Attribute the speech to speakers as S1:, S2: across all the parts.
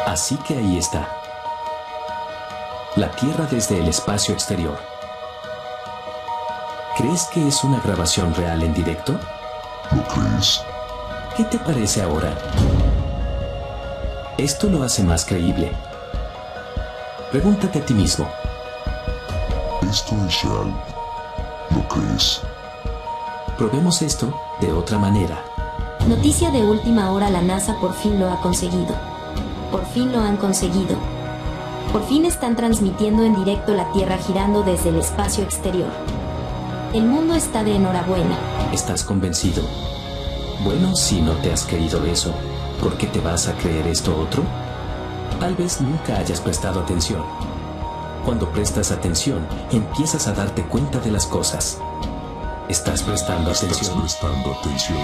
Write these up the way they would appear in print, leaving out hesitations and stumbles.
S1: Así que ahí está. La Tierra desde el espacio exterior. ¿Crees que es una grabación real en directo?
S2: ¿Lo crees?
S1: ¿Qué te parece ahora? Esto lo hace más creíble. Pregúntate a ti mismo.
S2: ¿Esto es real? ¿Lo crees?
S1: Probemos esto de otra manera.
S3: Noticia de última hora: la NASA por fin lo ha conseguido. Por fin lo han conseguido. Por fin están transmitiendo en directo la Tierra girando desde el espacio exterior. El mundo está de enhorabuena.
S1: ¿Estás convencido? Bueno, si no te has creído eso, ¿por qué te vas a creer esto otro? Tal vez nunca hayas prestado atención. Cuando prestas atención, empiezas a darte cuenta de las cosas. ¿Estás prestando atención?
S2: ¿Estás prestando atención?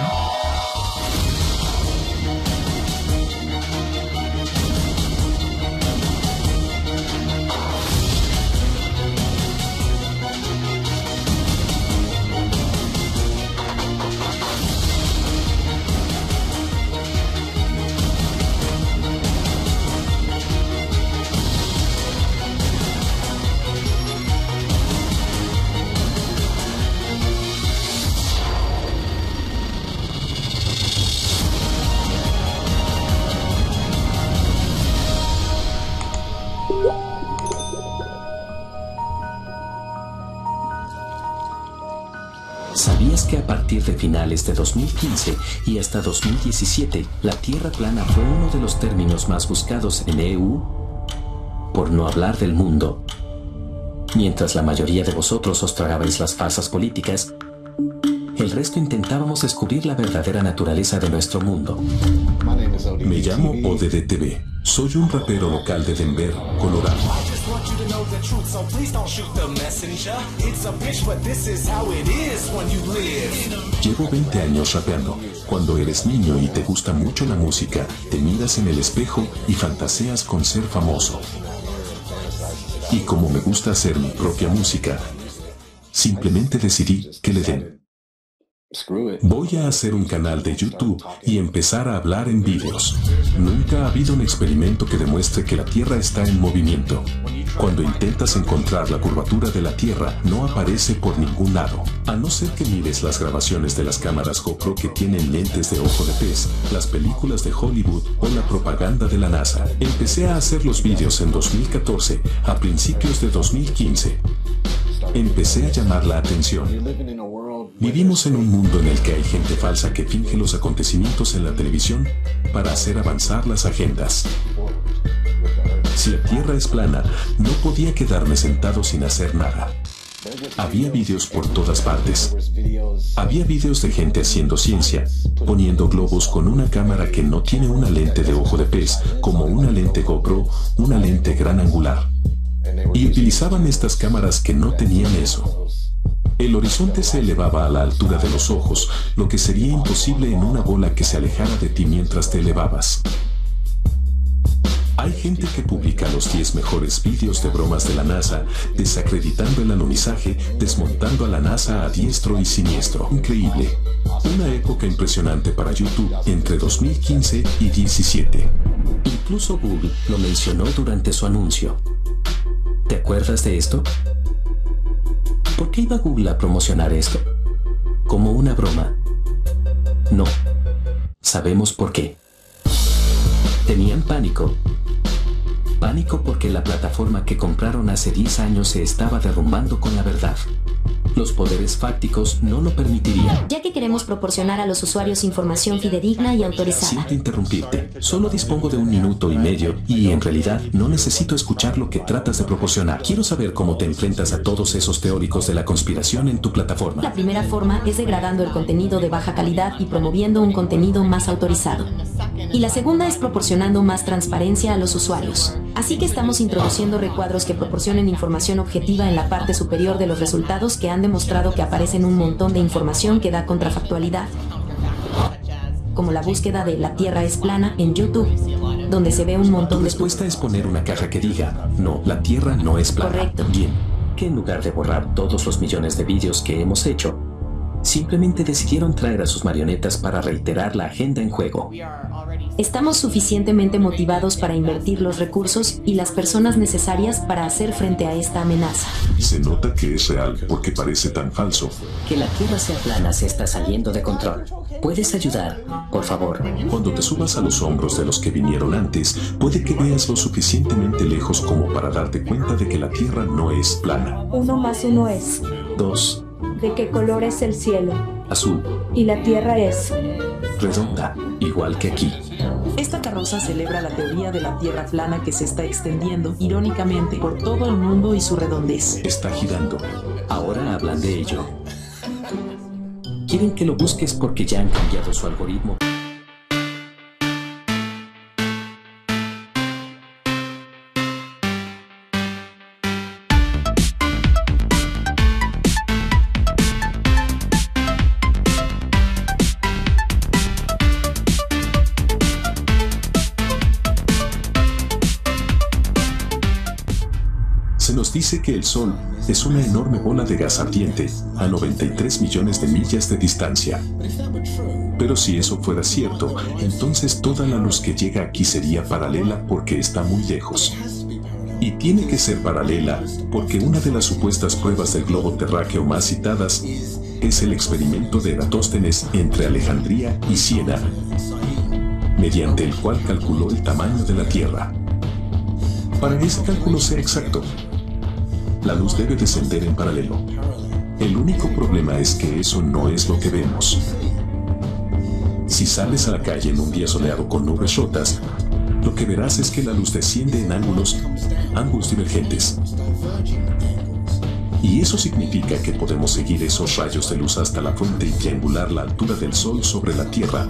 S1: ¿Sabías que a partir de finales de 2015 y hasta 2017, la Tierra plana fue uno de los términos más buscados en EU? Por no hablar del mundo. Mientras la mayoría de vosotros os tragabais las farsas políticas, el resto intentábamos descubrir la verdadera naturaleza de nuestro mundo.
S2: Me llamo ODDTV. Soy un rapero local de Denver, Colorado. Llevo 20 años rapeando. Cuando eres niño y te gusta mucho la música, te miras en el espejo y fantaseas con ser famoso. Y como me gusta hacer mi propia música, simplemente decidí que le den. Voy a hacer un canal de YouTube y empezar a hablar en vídeos. Nunca ha habido un experimento que demuestre que la Tierra está en movimiento. Cuando intentas encontrar la curvatura de la Tierra, no aparece por ningún lado. A no ser que mires las grabaciones de las cámaras GoPro que tienen lentes de ojo de pez, las películas de Hollywood o la propaganda de la NASA. Empecé a hacer los vídeos en 2014, a principios de 2015. Empecé a llamar la atención. Vivimos en un mundo en el que hay gente falsa que finge los acontecimientos en la televisión para hacer avanzar las agendas. Si la Tierra es plana, no podía quedarme sentado sin hacer nada. Había vídeos por todas partes. Había vídeos de gente haciendo ciencia, poniendo globos con una cámara que no tiene una lente de ojo de pez, como una lente GoPro, una lente gran angular. Y utilizaban estas cámaras que no tenían eso. El horizonte se elevaba a la altura de los ojos, lo que sería imposible en una bola que se alejara de ti mientras te elevabas. Hay gente que publica los 10 mejores vídeos de bromas de la NASA, desacreditando el alunizaje, desmontando a la NASA a diestro y siniestro. Increíble. Una época impresionante para YouTube entre 2015 y 2017.
S1: Incluso Google lo mencionó durante su anuncio. ¿Te acuerdas de esto? ¿Por qué iba Google a promocionar esto? ¿Como una broma? No. Sabemos por qué. Tenían pánico. Pánico porque la plataforma que compraron hace 10 años se estaba derrumbando con la verdad. Los poderes fácticos no lo permitirían.
S3: Ya que queremos proporcionar a los usuarios información fidedigna y autorizada.
S1: Siento interrumpirte. Solo dispongo de 1 minuto y medio y en realidad no necesito escuchar lo que tratas de proporcionar. Quiero saber cómo te enfrentas a todos esos teóricos de la conspiración en tu plataforma.
S3: La primera forma es degradando el contenido de baja calidad y promoviendo un contenido más autorizado. Y la segunda es proporcionando más transparencia a los usuarios. Así que estamos introduciendo recuadros que proporcionen información objetiva en la parte superior de los resultados que han demostrado que aparecen un montón de información que da contrafactualidad. Como la búsqueda de "la Tierra es plana" en YouTube, donde se ve un montón
S1: Tu
S3: de...
S1: respuesta es poner una caja que diga, no, la Tierra no es plana.
S3: Correcto.
S1: Bien, que en lugar de borrar todos los millones de vídeos que hemos hecho, Simplemente decidieron traer a sus marionetas para reiterar la agenda en juego.
S3: Estamos suficientemente motivados para invertir los recursos y las personas necesarias para hacer frente a esta amenaza.
S2: Se nota que es real porque parece tan falso.
S4: Que la Tierra sea plana se está saliendo de control. ¿Puedes ayudar, por favor?
S2: Cuando te subas a los hombros de los que vinieron antes, puede que veas lo suficientemente lejos como para darte cuenta de que la Tierra no es plana.
S5: 1 más 1 es.
S1: 2.
S5: ¿De qué color es el cielo?
S1: Azul.
S5: Y la Tierra es.
S1: Redonda, igual que aquí.
S6: Esta carroza celebra la teoría de la Tierra plana que se está extendiendo, irónicamente, por todo el mundo y su redondez.
S2: Está girando.
S1: Ahora hablan de ello. Quieren que lo busques porque ya han cambiado su algoritmo.
S2: Se nos dice que el Sol es una enorme bola de gas ardiente a 93 millones de millas de distancia. Pero si eso fuera cierto, entonces toda la luz que llega aquí sería paralela porque está muy lejos. Y tiene que ser paralela porque una de las supuestas pruebas del globo terráqueo más citadas es el experimento de Eratóstenes entre Alejandría y Siena, mediante el cual calculó el tamaño de la Tierra. Para que ese cálculo sea exacto, la luz debe descender en paralelo. El único problema es que eso no es lo que vemos. Si sales a la calle en un día soleado con nubes rotas, lo que verás es que la luz desciende en ángulos divergentes. Y eso significa que podemos seguir esos rayos de luz hasta la fuente y triangular la altura del Sol sobre la Tierra,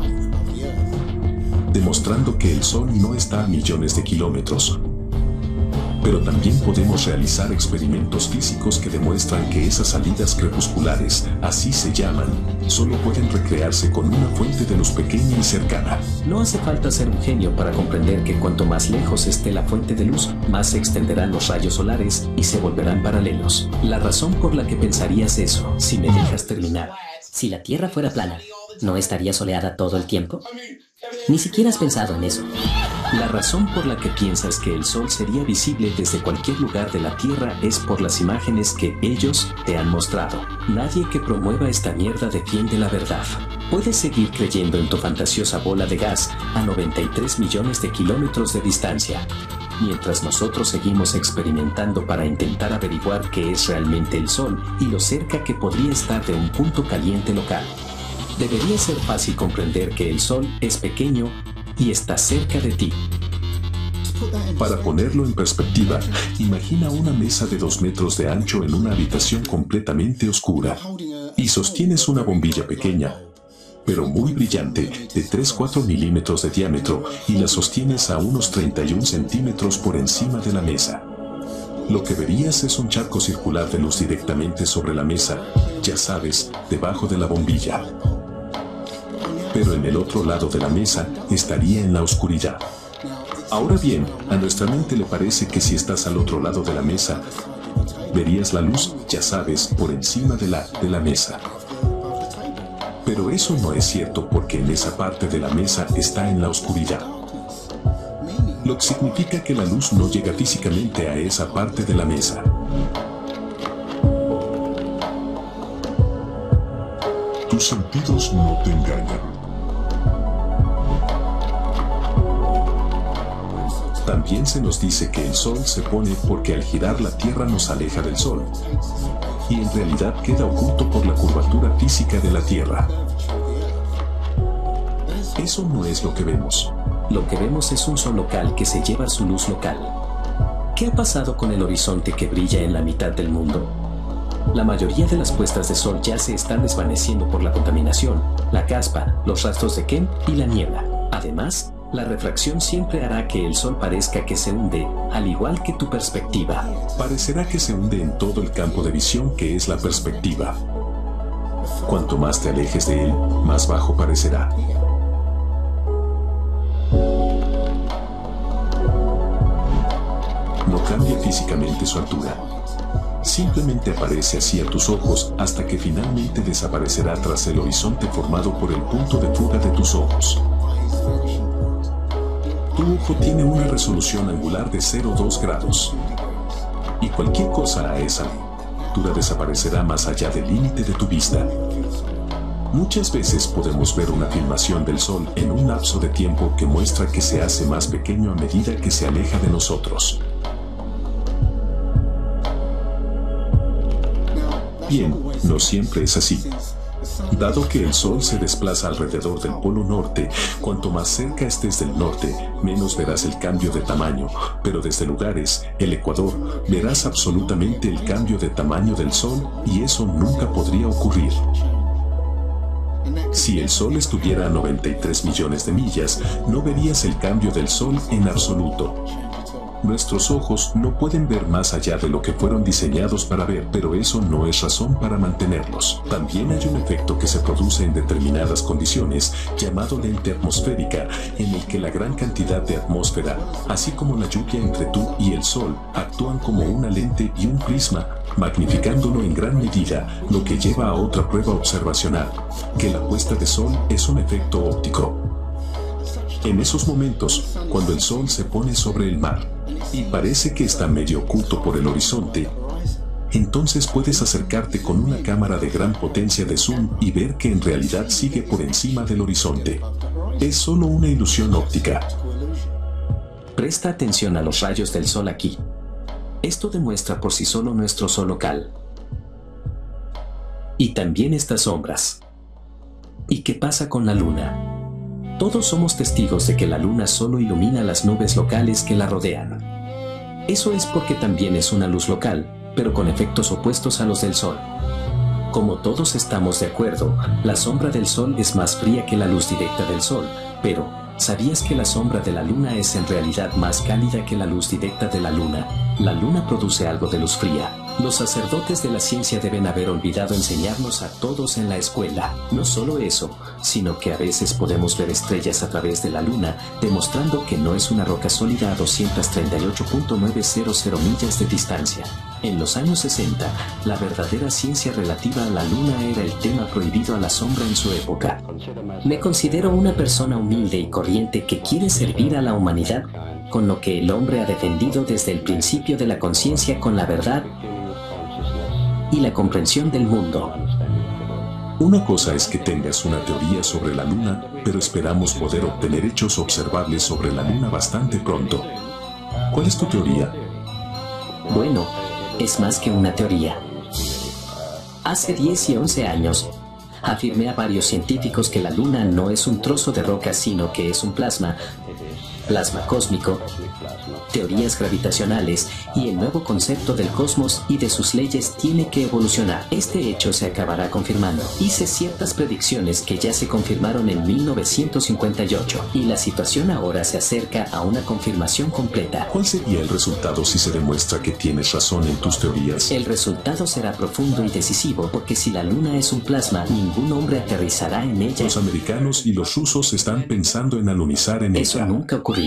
S2: demostrando que el Sol no está a millones de kilómetros. Pero también podemos realizar experimentos físicos que demuestran que esas salidas crepusculares, así se llaman, solo pueden recrearse con una fuente de luz pequeña y cercana.
S1: No hace falta ser un genio para comprender que cuanto más lejos esté la fuente de luz, más se extenderán los rayos solares y se volverán paralelos. La razón por la que pensarías eso, si me dejas terminar.
S4: Si la Tierra fuera plana, ¿no estaría soleada todo el tiempo? Ni siquiera has pensado en eso.
S1: La razón por la que piensas que el Sol sería visible desde cualquier lugar de la Tierra es por las imágenes que ellos te han mostrado. Nadie que promueva esta mierda defiende la verdad. Puedes seguir creyendo en tu fantasiosa bola de gas a 93 millones de kilómetros de distancia, mientras nosotros seguimos experimentando para intentar averiguar qué es realmente el Sol y lo cerca que podría estar de un punto caliente local. Debería ser fácil comprender que el Sol es pequeño y está cerca de ti.
S2: Para ponerlo en perspectiva, imagina una mesa de 2 metros de ancho en una habitación completamente oscura y sostienes una bombilla pequeña, pero muy brillante, de 3-4 milímetros de diámetro y la sostienes a unos 31 centímetros por encima de la mesa. Lo que verías es un charco circular de luz directamente sobre la mesa, ya sabes, debajo de la bombilla. Pero en el otro lado de la mesa estaría en la oscuridad. Ahora bien, a nuestra mente le parece que si estás al otro lado de la mesa, verías la luz, ya sabes, por encima de la mesa. Pero eso no es cierto porque en esa parte de la mesa está en la oscuridad. Lo que significa que la luz no llega físicamente a esa parte de la mesa. Tus sentidos no te engañan. También se nos dice que el Sol se pone porque al girar la Tierra nos aleja del Sol, y en realidad queda oculto por la curvatura física de la Tierra. Eso no es lo que vemos.
S1: Lo que vemos es un sol local que se lleva su luz local. ¿Qué ha pasado con el horizonte que brilla en la mitad del mundo? La mayoría de las puestas de sol ya se están desvaneciendo por la contaminación, la caspa, los rastros de Kent y la niebla. Además, la refracción siempre hará que el sol parezca que se hunde, al igual que tu perspectiva.
S2: Parecerá que se hunde en todo el campo de visión que es la perspectiva. Cuanto más te alejes de él, más bajo parecerá. No cambia físicamente su altura. Simplemente aparece así a tus ojos hasta que finalmente desaparecerá tras el horizonte formado por el punto de fuga de tus ojos. Tu ojo tiene una resolución angular de 0,2 grados. Y cualquier cosa a esa altura desaparecerá más allá del límite de tu vista. Muchas veces podemos ver una filmación del Sol en un lapso de tiempo que muestra que se hace más pequeño a medida que se aleja de nosotros. Bien, no siempre es así. Dado que el Sol se desplaza alrededor del polo norte, cuanto más cerca estés del norte, menos verás el cambio de tamaño, pero desde lugares, el Ecuador, verás absolutamente el cambio de tamaño del Sol y eso nunca podría ocurrir. Si el Sol estuviera a 93 millones de millas, no verías el cambio del Sol en absoluto. Nuestros ojos no pueden ver más allá de lo que fueron diseñados para ver, pero eso no es razón para mantenerlos. También hay un efecto que se produce en determinadas condiciones, llamado lente atmosférica, en el que la gran cantidad de atmósfera, así como la lluvia entre tú y el Sol, actúan como una lente y un prisma, magnificándolo en gran medida, lo que lleva a otra prueba observacional, que la puesta de Sol es un efecto óptico. En esos momentos, cuando el Sol se pone sobre el mar, y parece que está medio oculto por el horizonte, entonces puedes acercarte con una cámara de gran potencia de zoom y ver que en realidad sigue por encima del horizonte. Es solo una ilusión óptica.
S1: Presta atención a los rayos del Sol aquí. Esto demuestra por sí solo nuestro Sol local. Y también estas sombras. ¿Y qué pasa con la Luna? Todos somos testigos de que la Luna solo ilumina las nubes locales que la rodean. Eso es porque también es una luz local, pero con efectos opuestos a los del Sol. Como todos estamos de acuerdo, la sombra del Sol es más fría que la luz directa del Sol, pero ¿sabías que la sombra de la Luna es en realidad más cálida que la luz directa de la Luna? La Luna produce algo de luz fría. Los sacerdotes de la ciencia deben haber olvidado enseñarnos a todos en la escuela. No solo eso, sino que a veces podemos ver estrellas a través de la Luna, demostrando que no es una roca sólida a 238.900 millas de distancia. En los años 60, la verdadera ciencia relativa a la Luna era el tema prohibido a la sombra en su época.
S4: Me considero una persona humilde y corriente que quiere servir a la humanidad con lo que el hombre ha defendido desde el principio de la conciencia con la verdad y la comprensión del mundo.
S2: Una cosa es que tengas una teoría sobre la Luna, pero esperamos poder obtener hechos observables sobre la Luna bastante pronto. ¿Cuál es tu teoría?
S4: Bueno, es más que una teoría. Hace 10 y 11 años, afirmé a varios científicos que la Luna no es un trozo de roca, sino que es un plasma cósmico, teorías gravitacionales y el nuevo concepto del cosmos y de sus leyes tiene que evolucionar. Este hecho se acabará confirmando. Hice ciertas predicciones que ya se confirmaron en 1958 y la situación ahora se acerca a una confirmación completa.
S2: ¿Cuál sería el resultado si se demuestra que tienes razón en tus teorías?
S4: El resultado será profundo y decisivo porque si la Luna es un plasma, ningún hombre aterrizará en ella.
S2: Los americanos y los rusos están pensando en alunizar en ella.
S4: Eso nunca ocurrirá.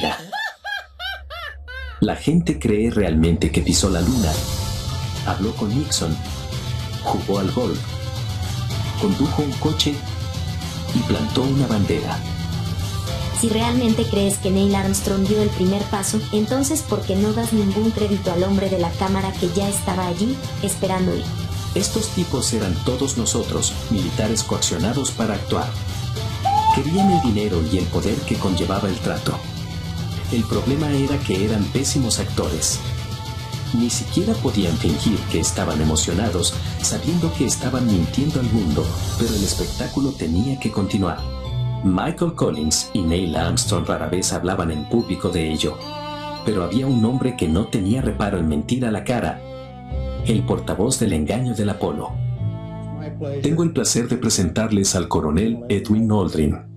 S1: La gente cree realmente que pisó la Luna. Habló con Nixon, jugó al golf, condujo un coche y plantó una bandera.
S3: Si realmente crees que Neil Armstrong dio el primer paso, entonces ¿por qué no das ningún crédito al hombre de la cámara que ya estaba allí, esperando ir?
S1: Estos tipos eran todos nosotros, militares coaccionados para actuar. Querían el dinero y el poder que conllevaba el trato. El problema era que eran pésimos actores. Ni siquiera podían fingir que estaban emocionados, sabiendo que estaban mintiendo al mundo, pero el espectáculo tenía que continuar. Michael Collins y Neil Armstrong rara vez hablaban en público de ello, pero había un hombre que no tenía reparo en mentir a la cara, el portavoz del engaño del Apolo. Tengo el placer de presentarles al coronel Edwin Aldrin.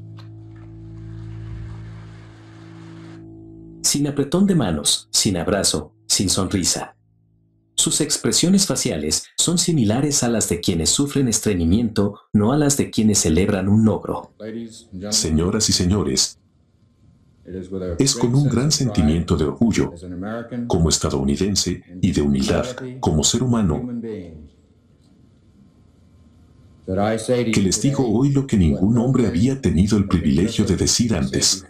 S1: Sin apretón de manos, sin abrazo, sin sonrisa. Sus expresiones faciales son similares a las de quienes sufren estreñimiento, no a las de quienes celebran un logro.
S2: Señoras y señores, Es con un gran sentimiento de orgullo, como estadounidense, y de humildad, como ser humano, que les digo hoy lo que ningún hombre había tenido el privilegio de decir antes.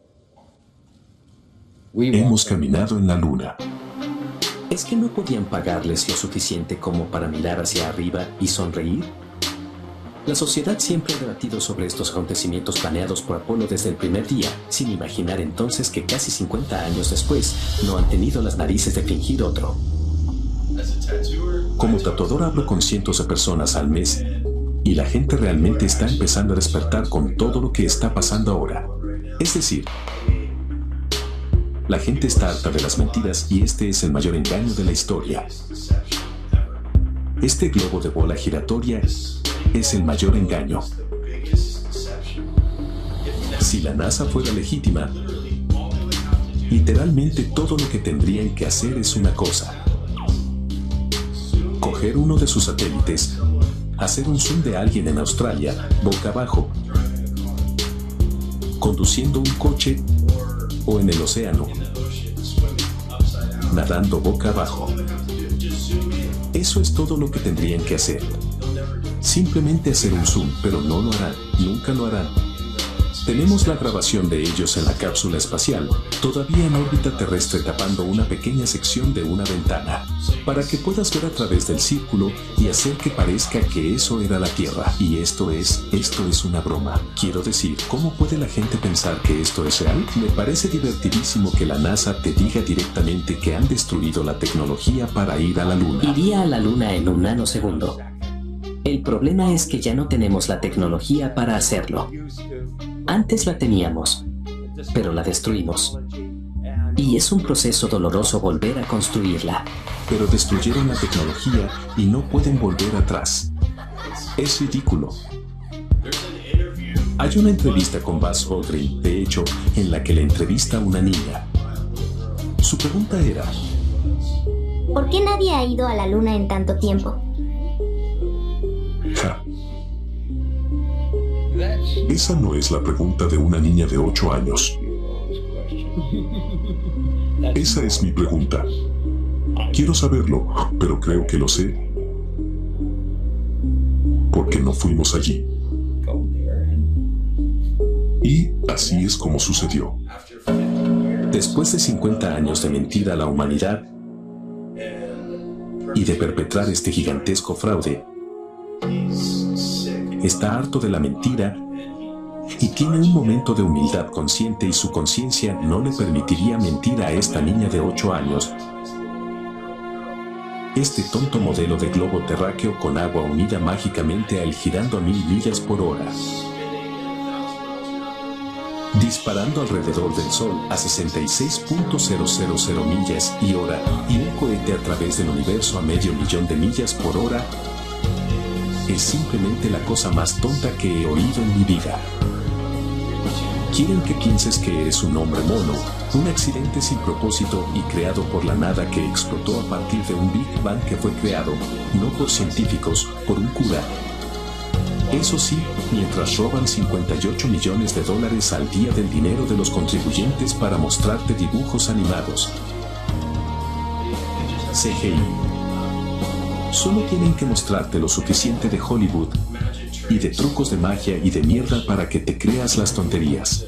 S2: Hemos caminado en la luna.
S4: ¿Es que no podían pagarles lo suficiente como para mirar hacia arriba y sonreír? La sociedad siempre ha debatido sobre estos acontecimientos planeados por Apolo desde el primer día, sin imaginar entonces que casi 50 años después no han tenido las narices de fingir otro.
S2: Como tatuador hablo con cientos de personas al mes y la gente realmente está empezando a despertar con todo lo que está pasando ahora. Es decir, la gente está harta de las mentiras y este es el mayor engaño de la historia. Este globo de bola giratoria es el mayor engaño. Si la NASA fuera legítima, literalmente todo lo que tendrían que hacer es una cosa: coger uno de sus satélites, hacer un zoom de alguien en Australia, boca abajo, conduciendo un coche o en el océano, nadando boca abajo. Eso es todo lo que tendrían que hacer. Simplemente hacer un zoom, pero no lo harán, nunca lo harán. Tenemos la grabación de ellos en la cápsula espacial, todavía en órbita terrestre tapando una pequeña sección de una ventana, para que puedas ver a través del círculo y hacer que parezca que eso era la Tierra. Y esto es una broma. Quiero decir, ¿cómo puede la gente pensar que esto es real? Me parece divertidísimo que la NASA te diga directamente que han destruido la tecnología para ir a la Luna.
S4: Iría a la Luna en un nanosegundo. El problema es que ya no tenemos la tecnología para hacerlo. Antes la teníamos, pero la destruimos. Y es un proceso doloroso volver a construirla.
S2: Pero destruyeron la tecnología y no pueden volver atrás. Es ridículo. Hay una entrevista con Buzz Aldrin, de hecho, en la que le entrevista a una niña. Su pregunta era:
S7: ¿por qué nadie ha ido a la Luna en tanto tiempo?
S2: Ja. Esa no es la pregunta de una niña de 8 años. Esa es mi pregunta. Quiero saberlo, pero creo que lo sé. Porque no fuimos allí. Y así es como sucedió.
S1: Después de 50 años de mentira a la humanidad y de perpetrar este gigantesco fraude, está harto de la mentira y tiene un momento de humildad consciente y su conciencia no le permitiría mentir a esta niña de 8 años. Este tonto modelo de globo terráqueo con agua unida mágicamente a él girando a 1000 millas por hora, disparando alrededor del Sol a 66.000 millas y hora y un cohete a través del universo a 500.000 de millas por hora, es simplemente la cosa más tonta que he oído en mi vida. Quieren que pienses que eres un hombre mono, un accidente sin propósito y creado por la nada que explotó a partir de un Big Bang que fue creado, no por científicos, por un cura. Eso sí, mientras roban $58 millones al día del dinero de los contribuyentes para mostrarte dibujos animados. CGI. Solo tienen que mostrarte lo suficiente de Hollywood y de trucos de magia y de mierda para que te creas las tonterías.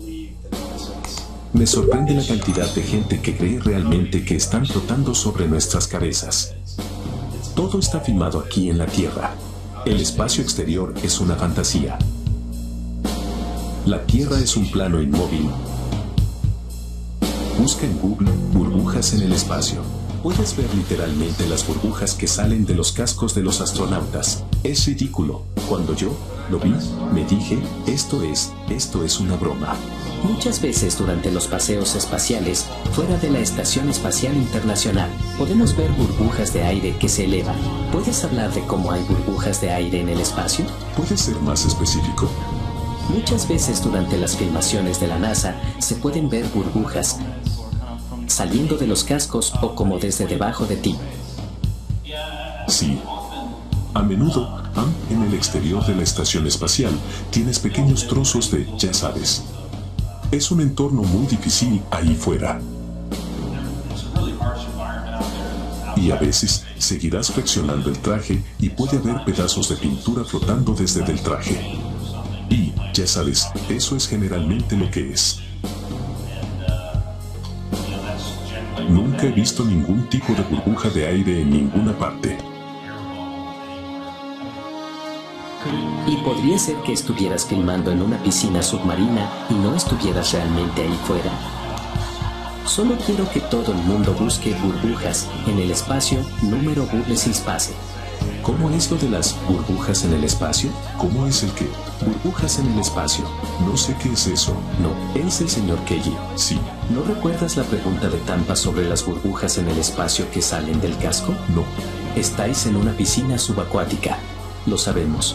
S1: Me sorprende la cantidad de gente que cree realmente que están flotando sobre nuestras cabezas. Todo está filmado aquí en la Tierra. El espacio exterior es una fantasía. La Tierra es un plano inmóvil. Busca en Google burbujas en el espacio. Puedes ver literalmente las burbujas que salen de los cascos de los astronautas. Es ridículo. Cuando yo lo vi, me dije, esto es una broma.
S4: Muchas veces durante los paseos espaciales, fuera de la Estación Espacial Internacional, podemos ver burbujas de aire que se elevan. ¿Puedes hablar de cómo hay burbujas de aire en el espacio?
S2: ¿Puedes ser más específico?
S4: Muchas veces durante las filmaciones de la NASA se pueden ver burbujas saliendo de los cascos o como desde debajo de ti.
S2: Sí. A menudo, en el exterior de la estación espacial, tienes pequeños trozos de, ya sabes. Es un entorno muy difícil ahí fuera. Y a veces seguirás flexionando el traje y puede haber pedazos de pintura flotando desde el traje. Y, ya sabes, eso es generalmente lo que es. Nunca he visto ningún tipo de burbuja de aire en ninguna parte.
S4: Y podría ser que estuvieras filmando en una piscina submarina y no estuvieras realmente ahí fuera. Solo quiero que todo el mundo busque burbujas en el espacio número Bubbles in Space.
S1: ¿Cómo es lo de las burbujas en el espacio?
S2: ¿Cómo es el qué?
S1: Burbujas en el espacio.
S2: No sé qué es eso.
S1: No, es el señor Kelly.
S2: Sí.
S1: ¿No recuerdas la pregunta de Tampa sobre las burbujas en el espacio que salen del casco?
S2: No.
S1: Estáis en una piscina subacuática. Lo sabemos.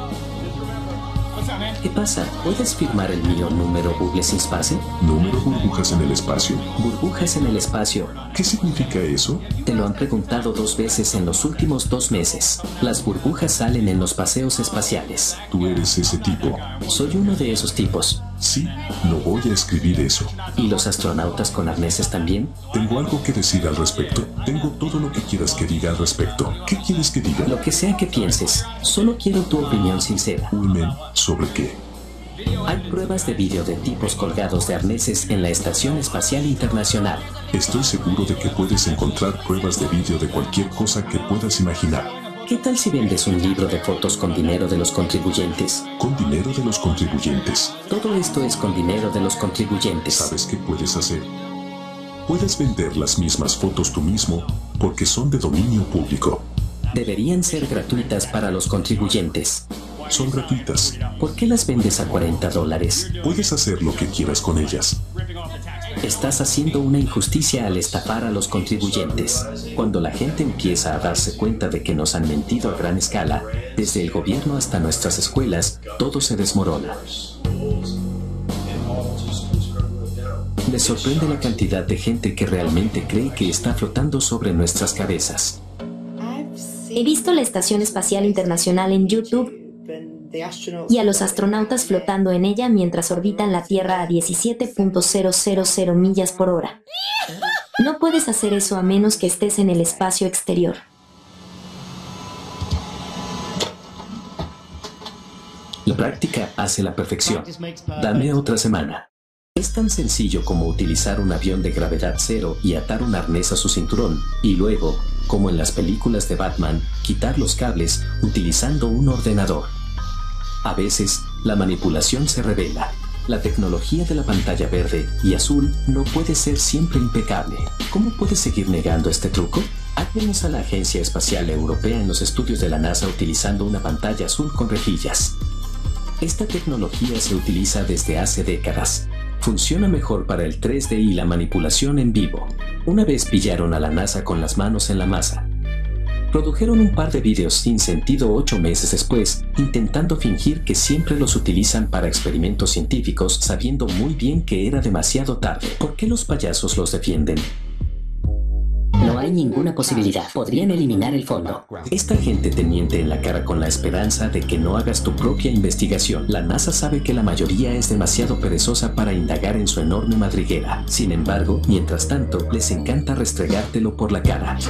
S1: ¿Qué pasa? ¿Puedes firmar el mío número Bubbles in Space?
S2: ¿Número burbujas en el espacio?
S1: Burbujas en el espacio.
S2: ¿Qué significa eso?
S1: Te lo han preguntado 2 veces en los últimos 2 meses. Las burbujas salen en los paseos espaciales.
S2: Tú eres ese tipo.
S1: Soy uno de esos tipos.
S2: Sí, no voy a escribir eso.
S1: ¿Y los astronautas con arneses también?
S2: Tengo algo que decir al respecto. Tengo todo lo que quieras que diga al respecto. ¿Qué quieres que diga?
S1: Lo que sea que pienses. Solo quiero tu opinión sincera.
S2: Men, ¿sobre qué?
S1: Hay pruebas de vídeo de tipos colgados de arneses en la Estación Espacial Internacional.
S2: Estoy seguro de que puedes encontrar pruebas de vídeo de cualquier cosa que puedas imaginar.
S1: ¿Qué tal si vendes un libro de fotos con dinero de los contribuyentes?
S2: ¿Con dinero de los contribuyentes?
S1: Todo esto es con dinero de los contribuyentes.
S2: ¿Sabes qué puedes hacer? Puedes vender las mismas fotos tú mismo, porque son de dominio público.
S1: Deberían ser gratuitas para los contribuyentes.
S2: Son gratuitas.
S1: ¿Por qué las vendes a $40?
S2: Puedes hacer lo que quieras con ellas.
S1: Estás haciendo una injusticia al estafar a los contribuyentes. Cuando la gente empieza a darse cuenta de que nos han mentido a gran escala, desde el gobierno hasta nuestras escuelas, todo se desmorona. Me sorprende la cantidad de gente que realmente cree que está flotando sobre nuestras cabezas.
S3: He visto la Estación Espacial Internacional en YouTube y a los astronautas flotando en ella mientras orbitan la Tierra a 17.000 millas por hora. No puedes hacer eso a menos que estés en el espacio exterior.
S1: La práctica hace la perfección. Dame otra semana. Es tan sencillo como utilizar un avión de gravedad cero y atar un arnés a su cinturón, y luego, como en las películas de Batman, quitar los cables utilizando un ordenador. A veces, la manipulación se revela. La tecnología de la pantalla verde y azul no puede ser siempre impecable. ¿Cómo puedes seguir negando este truco? Hablemos a la Agencia Espacial Europea en los estudios de la NASA utilizando una pantalla azul con rejillas. Esta tecnología se utiliza desde hace décadas. Funciona mejor para el 3D y la manipulación en vivo. Una vez pillaron a la NASA con las manos en la masa. Produjeron un par de vídeos sin sentido 8 meses después, intentando fingir que siempre los utilizan para experimentos científicos, sabiendo muy bien que era demasiado tarde. ¿Por qué los payasos los defienden?
S4: No hay ninguna posibilidad. Podrían eliminar el fondo.
S1: Esta gente te miente en la cara con la esperanza de que no hagas tu propia investigación. La NASA sabe que la mayoría es demasiado perezosa para indagar en su enorme madriguera. Sin embargo, mientras tanto, les encanta restregártelo por la cara.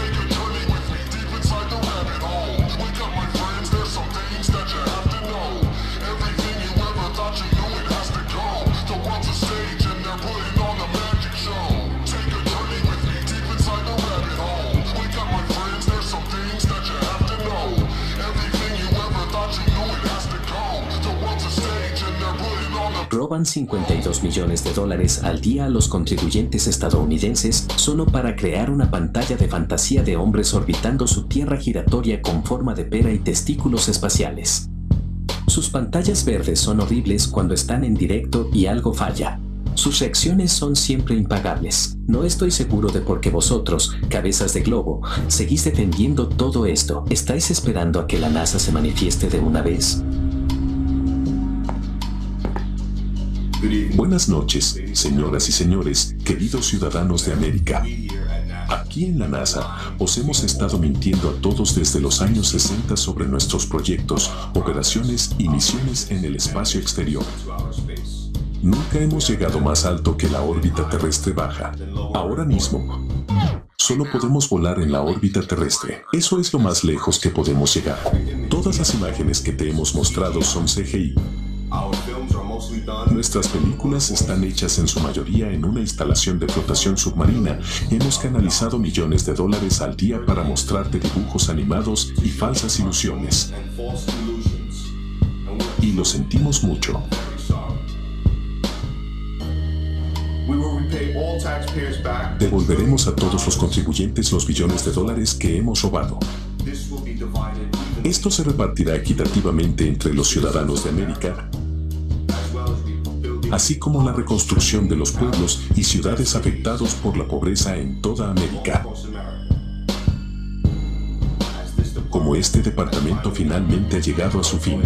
S1: Roban $52 millones al día a los contribuyentes estadounidenses solo para crear una pantalla de fantasía de hombres orbitando su tierra giratoria con forma de pera y testículos espaciales. Sus pantallas verdes son horribles cuando están en directo y algo falla. Sus reacciones son siempre impagables. No estoy seguro de por qué vosotros, cabezas de globo, seguís defendiendo todo esto. ¿Estáis esperando a que la NASA se manifieste de una vez?
S2: Buenas noches, señoras y señores, queridos ciudadanos de América. Aquí en la NASA os hemos estado mintiendo a todos desde los años 60 sobre nuestros proyectos, operaciones y misiones en el espacio exterior. Nunca hemos llegado más alto que la órbita terrestre baja. Ahora mismo, solo podemos volar en la órbita terrestre. Eso es lo más lejos que podemos llegar. Todas las imágenes que te hemos mostrado son CGI. Nuestras películas están hechas en su mayoría en una instalación de flotación submarina. Hemos canalizado millones de dólares al día para mostrarte dibujos animados y falsas ilusiones. Y lo sentimos mucho. Devolveremos a todos los contribuyentes los billones de dólares que hemos robado. Esto se repartirá equitativamente entre los ciudadanos de América, así como la reconstrucción de los pueblos y ciudades afectados por la pobreza en toda América. Como este departamento finalmente ha llegado a su fin.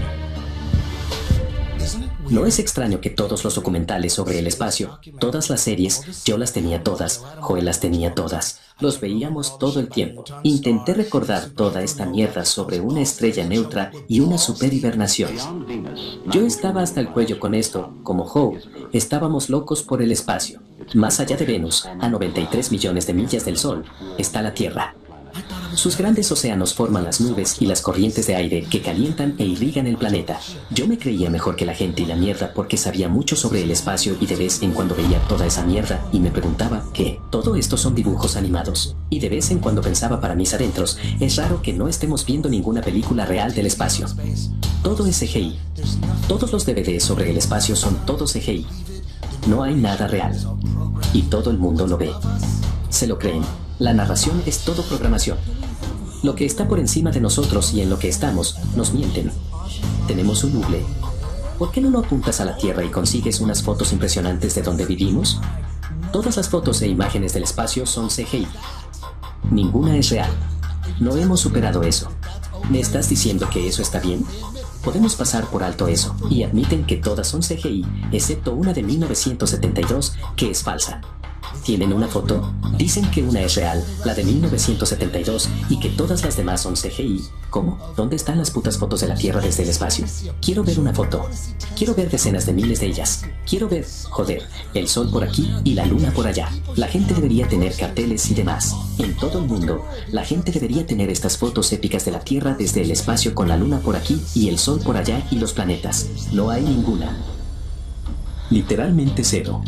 S4: No es extraño que todos los documentales sobre el espacio, todas las series, yo las tenía todas, Joel las tenía todas. Los veíamos todo el tiempo. Intenté recordar toda esta mierda sobre una estrella neutra y una superhibernación. Yo estaba hasta el cuello con esto, como Joel. Estábamos locos por el espacio. Más allá de Venus, a 93 millones de millas del Sol, está la Tierra. Sus grandes océanos forman las nubes y las corrientes de aire que calientan e irrigan el planeta. Yo me creía mejor que la gente y la mierda porque sabía mucho sobre el espacio y de vez en cuando veía toda esa mierda y me preguntaba ¿qué? Todo esto son dibujos animados. Y de vez en cuando pensaba para mis adentros, es raro que no estemos viendo ninguna película real del espacio. Todo es CGI. Todos los DVDs sobre el espacio son todos CGI. No hay nada real. Y todo el mundo lo ve. Se lo creen. La narración es todo programación. Lo que está por encima de nosotros y en lo que estamos, nos mienten. Tenemos un bucle. ¿Por qué no lo apuntas a la Tierra y consigues unas fotos impresionantes de donde vivimos? Todas las fotos e imágenes del espacio son CGI. Ninguna es real. No hemos superado eso. ¿Me estás diciendo que eso está bien? Podemos pasar por alto eso, y admiten que todas son CGI, excepto una de 1972, que es falsa. ¿Tienen una foto? Dicen que una es real, la de 1972, y que todas las demás son CGI. ¿Cómo? ¿Dónde están las putas fotos de la Tierra desde el espacio? Quiero ver una foto. Quiero ver decenas de miles de ellas. Quiero ver, joder, el sol por aquí y la luna por allá. La gente debería tener carteles y demás. En todo el mundo, la gente debería tener estas fotos épicas de la Tierra desde el espacio con la luna por aquí y el sol por allá y los planetas. No hay ninguna.
S1: Literalmente cero.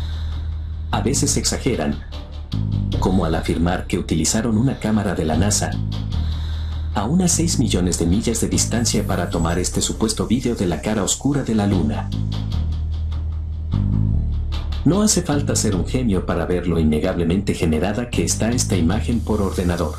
S1: A veces exageran, como al afirmar que utilizaron una cámara de la NASA a unas 6 millones de millas de distancia para tomar este supuesto vídeo de la cara oscura de la Luna. No hace falta ser un genio para ver lo innegablemente generada que está esta imagen por ordenador.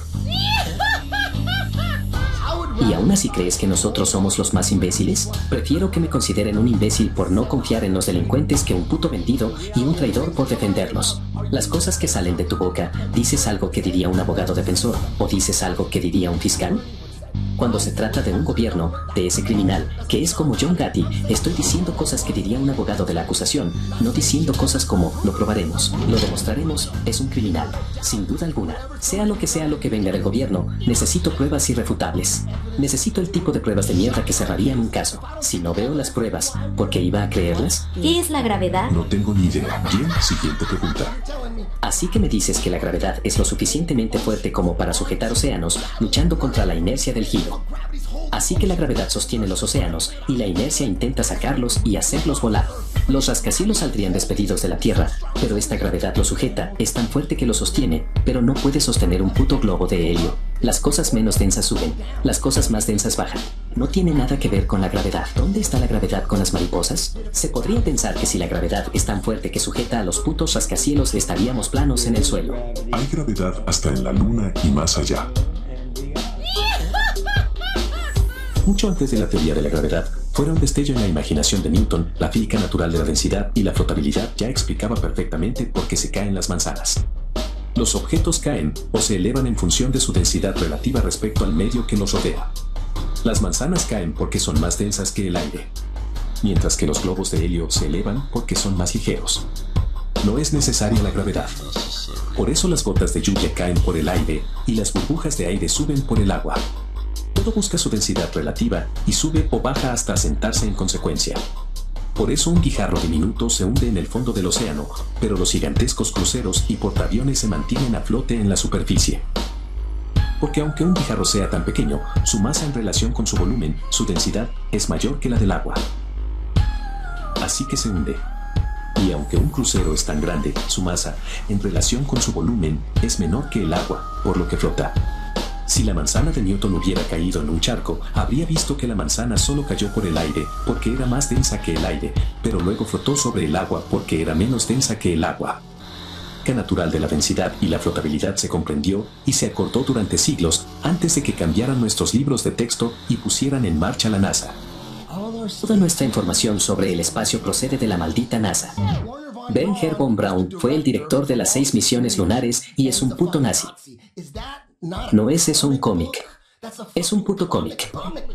S4: ¿Y aún así crees que nosotros somos los más imbéciles? Prefiero que me consideren un imbécil por no confiar en los delincuentes que un puto vendido y un traidor por defenderlos. Las cosas que salen de tu boca, ¿dices algo que diría un abogado defensor o dices algo que diría un fiscal? Cuando se trata de un gobierno, de ese criminal, que es como John Gotti, estoy diciendo cosas que diría un abogado de la acusación, no diciendo cosas como, lo probaremos, lo demostraremos, es un criminal, sin duda alguna. Sea lo que venga del gobierno, necesito pruebas irrefutables. Necesito el tipo de pruebas de mierda que cerrarían un caso. Si no veo las pruebas, ¿por qué iba a creerlas?
S7: ¿Qué es la gravedad?
S2: No tengo ni idea. Bien, siguiente pregunta.
S4: Así que me dices que la gravedad es lo suficientemente fuerte como para sujetar océanos, luchando contra la inercia del giro. Así que la gravedad sostiene los océanos y la inercia intenta sacarlos y hacerlos volar. Los rascacielos saldrían despedidos de la Tierra, pero esta gravedad lo sujeta, es tan fuerte que lo sostiene, pero no puede sostener un puto globo de helio. Las cosas menos densas suben, las cosas más densas bajan. No tiene nada que ver con la gravedad. ¿Dónde está la gravedad con las mariposas? Se podría pensar que si la gravedad es tan fuerte que sujeta a los putos rascacielos estaríamos planos en el suelo.
S2: Hay gravedad hasta en la luna y más allá.
S1: Mucho antes de la teoría de la gravedad, fuera un destello en la imaginación de Newton, la física natural de la densidad y la flotabilidad ya explicaba perfectamente por qué se caen las manzanas. Los objetos caen o se elevan en función de su densidad relativa respecto al medio que los rodea. Las manzanas caen porque son más densas que el aire, mientras que los globos de helio se elevan porque son más ligeros. No es necesaria la gravedad. Por eso las gotas de lluvia caen por el aire y las burbujas de aire suben por el agua. Todo busca su densidad relativa y sube o baja hasta asentarse en consecuencia. Por eso un guijarro diminuto se hunde en el fondo del océano, pero los gigantescos cruceros y portaaviones se mantienen a flote en la superficie. Porque aunque un guijarro sea tan pequeño, su masa en relación con su volumen, su densidad, es mayor que la del agua. Así que se hunde. Y aunque un crucero es tan grande, su masa, en relación con su volumen, es menor que el agua, por lo que flota. Si la manzana de Newton hubiera caído en un charco, habría visto que la manzana solo cayó por el aire, porque era más densa que el aire, pero luego flotó sobre el agua porque era menos densa que el agua. La natural de la densidad y la flotabilidad se comprendió y se acordó durante siglos antes de que cambiaran nuestros libros de texto y pusieran en marcha la NASA.
S4: Toda nuestra información sobre el espacio procede de la maldita NASA. Wernher von Braun fue el director de las 6 misiones lunares y es un puto nazi. No es eso un cómic. Es un puto cómic.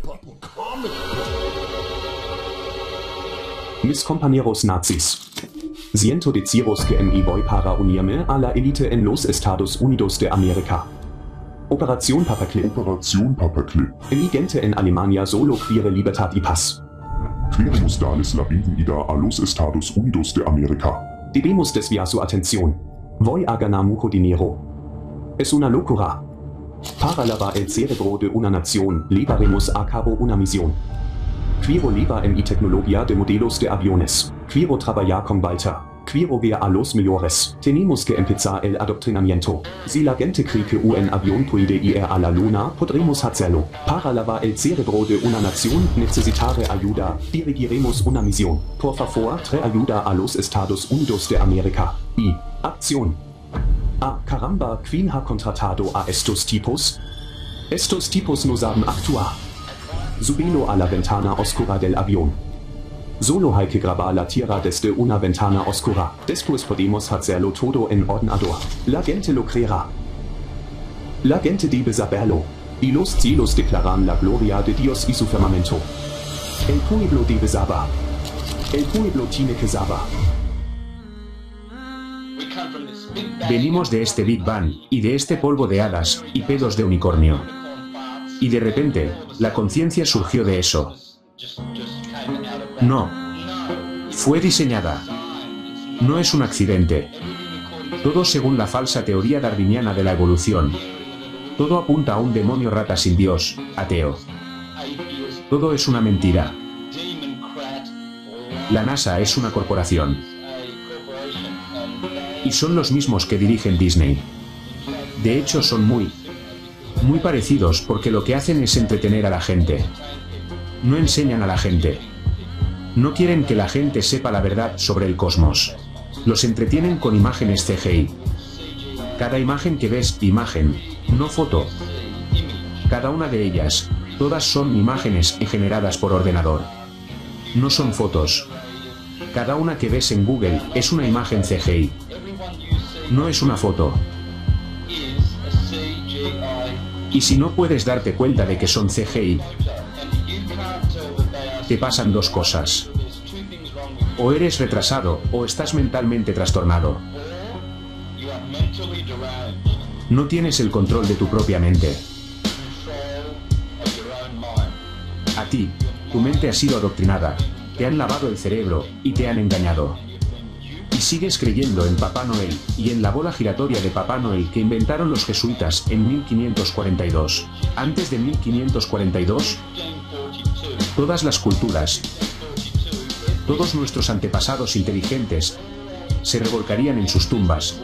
S8: Mis compañeros nazis. Siento deciros que me voy para unirme a la élite en los Estados Unidos de América. Operación Paperclip.
S2: Operation Paperclip.
S8: Mi gente en Alemania solo quiere libertad y paz.
S2: Queremos darles la bienvenida a los Estados Unidos de América.
S8: Debemos desviar su atención. Voy a ganar mucho dinero. Es una locura. Para lavar el cerebro de una nación, llevaremos a cabo una misión. Quiero llevar en mi tecnología de modelos de aviones. Quiero trabajar con Walter. Quiero ver a los mejores. Tenemos que empezar el adoctrinamiento. Si la gente cree que un avión puede ir a la luna, podremos hacerlo. Para lavar el cerebro de una nación, necesitaré ayuda. Dirigiremos una misión. Por favor, trae ayuda a los Estados Unidos de América. Y, acción. Ah, caramba, ¿quién ha contratado a estos tipos? Estos tipos no saben actuar. Subilo a la ventana oscura del avión. Solo hay que grabar la tierra desde una ventana oscura. Después podemos hacerlo todo en ordenador. La gente lo creerá. La gente debe saberlo. Y los cielos declaran la gloria de Dios y su firmamento. El pueblo debe saber. El pueblo tiene que saber.
S9: Venimos de este Big Bang, y de este polvo de hadas, y pedos de unicornio. Y de repente, la conciencia surgió de eso. No. Fue diseñada. No es un accidente. Todo según la falsa teoría darwiniana de la evolución. Todo apunta a un demonio rata sin Dios, ateo. Todo es una mentira. La NASA es una corporación. Y son los mismos que dirigen Disney. De hecho, son muy parecidos porque lo que hacen es entretener a la gente. No enseñan a la gente. No quieren que la gente sepa la verdad sobre el cosmos. Los entretienen con imágenes CGI. Cada imagen que ves, imagen, no foto. Cada una de ellas, todas son imágenes generadas por ordenador. No son fotos. Cada una que ves en Google es una imagen CGI. No es una foto. Y si no puedes darte cuenta de que son CGI, te pasan dos cosas. O eres retrasado o estás mentalmente trastornado. No tienes el control de tu propia mente. A ti, tu mente ha sido adoctrinada, te han lavado el cerebro y te han engañado. Y sigues creyendo en Papá Noel y en la bola giratoria de Papá Noel que inventaron los jesuitas en 1542. Antes de 1542, todas las culturas, todos nuestros antepasados inteligentes, se revolcarían en sus tumbas,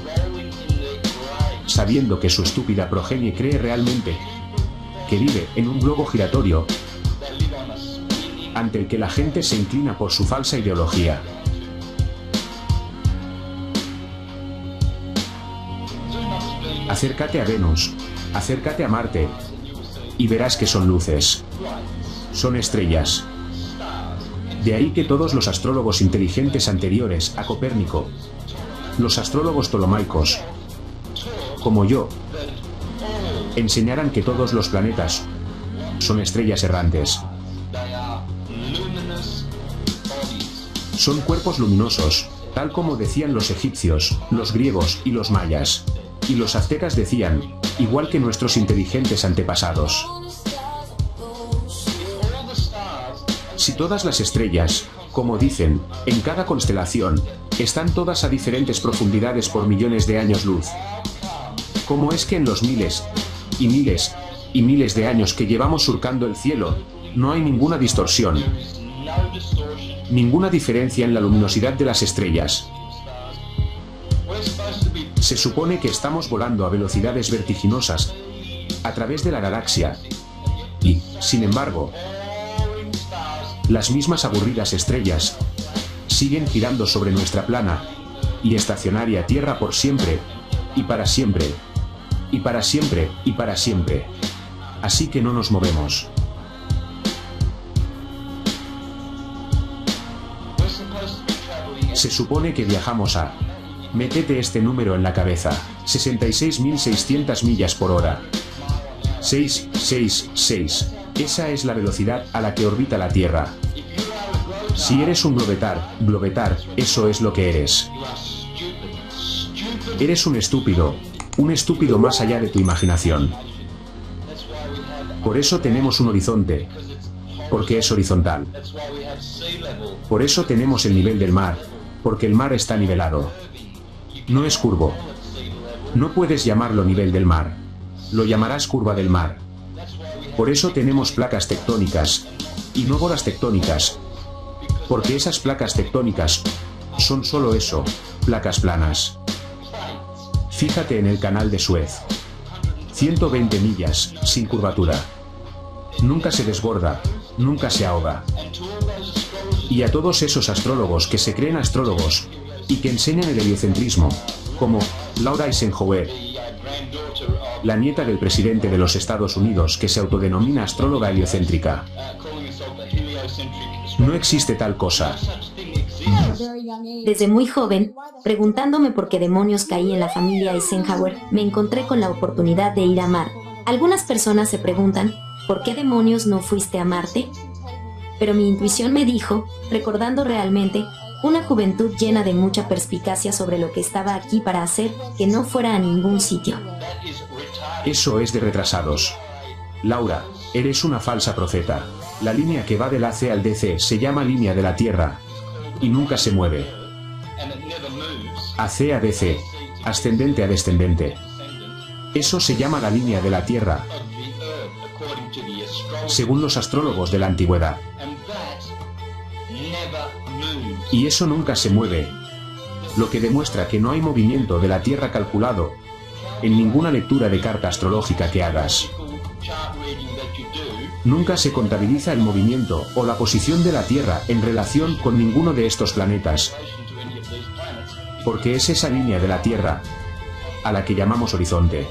S9: sabiendo que su estúpida progenie cree realmente que vive en un globo giratorio ante el que la gente se inclina por su falsa ideología. Acércate a Venus, acércate a Marte, y verás que son luces. Son estrellas. De ahí que todos los astrólogos inteligentes anteriores a Copérnico, los astrólogos ptolomaicos, como yo, enseñaran que todos los planetas son estrellas errantes. Son cuerpos luminosos, tal como decían los egipcios, los griegos y los mayas. Y los aztecas decían, igual que nuestros inteligentes antepasados. Si todas las estrellas Como dicen, en cada constelación, están todas a diferentes profundidades por millones de años luz. ¿Cómo es que en los miles, y miles, y miles de años que llevamos surcando el cielo, no hay ninguna distorsión? Ninguna diferencia en la luminosidad de las estrellas. Se supone que estamos volando a velocidades vertiginosas a través de la galaxia y, sin embargo, las mismas aburridas estrellas siguen girando sobre nuestra plana y estacionaria Tierra por siempre, y para siempre, y para siempre, y para siempre. Así que no nos movemos. Se supone que viajamos a... Métete este número en la cabeza. 66.600 millas por hora. 666. Esa es la velocidad a la que orbita la Tierra. Si eres un globetar, eso es lo que eres. Eres un estúpido más allá de tu imaginación. Por eso tenemos un horizonte, porque es horizontal. Por eso tenemos el nivel del mar, porque el mar está nivelado. No es curvo. No puedes llamarlo nivel del mar. Lo llamarás curva del mar. Por eso tenemos placas tectónicas, y no bolas tectónicas, porque esas placas tectónicas son solo eso, placas planas. Fíjate en el canal de Suez. 120 millas, sin curvatura. Nunca se desborda, nunca se ahoga. Y a todos esos astrólogos que se creen astrólogos, y que enseñan el heliocentrismo, como Laura Eisenhower, la nieta del presidente de los Estados Unidos que se autodenomina astróloga heliocéntrica. No existe tal cosa.
S3: Desde muy joven, preguntándome por qué demonios caí en la familia Eisenhower, me encontré con la oportunidad de ir a Marte. Algunas personas se preguntan, ¿por qué demonios no fuiste a Marte? Pero mi intuición me dijo, recordando realmente, una juventud llena de mucha perspicacia sobre lo que estaba aquí para hacer que no fuera a ningún sitio.
S9: Eso es de retrasados. Laura, eres una falsa profeta. La línea que va del AC al DC se llama línea de la Tierra, y nunca se mueve. AC a DC, ascendente a descendente. Eso se llama la línea de la Tierra, según los astrólogos de la antigüedad. Y eso nunca se mueve, lo que demuestra que no hay movimiento de la Tierra calculado en ninguna lectura de carta astrológica que hagas. Nunca se contabiliza el movimiento o la posición de la Tierra en relación con ninguno de estos planetas, porque es esa línea de la Tierra a la que llamamos horizonte.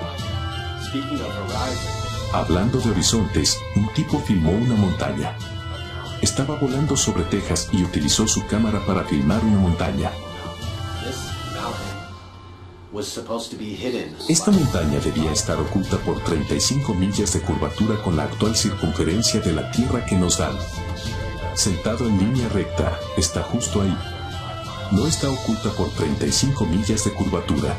S2: Hablando de horizontes, un tipo filmó una montaña. Estaba volando sobre Texas y utilizó su cámara para filmar una montaña. Esta montaña debía estar oculta por 35 millas de curvatura con la actual circunferencia de la Tierra que nos dan. Sentado en línea recta, está justo ahí. No está oculta por 35 millas de curvatura.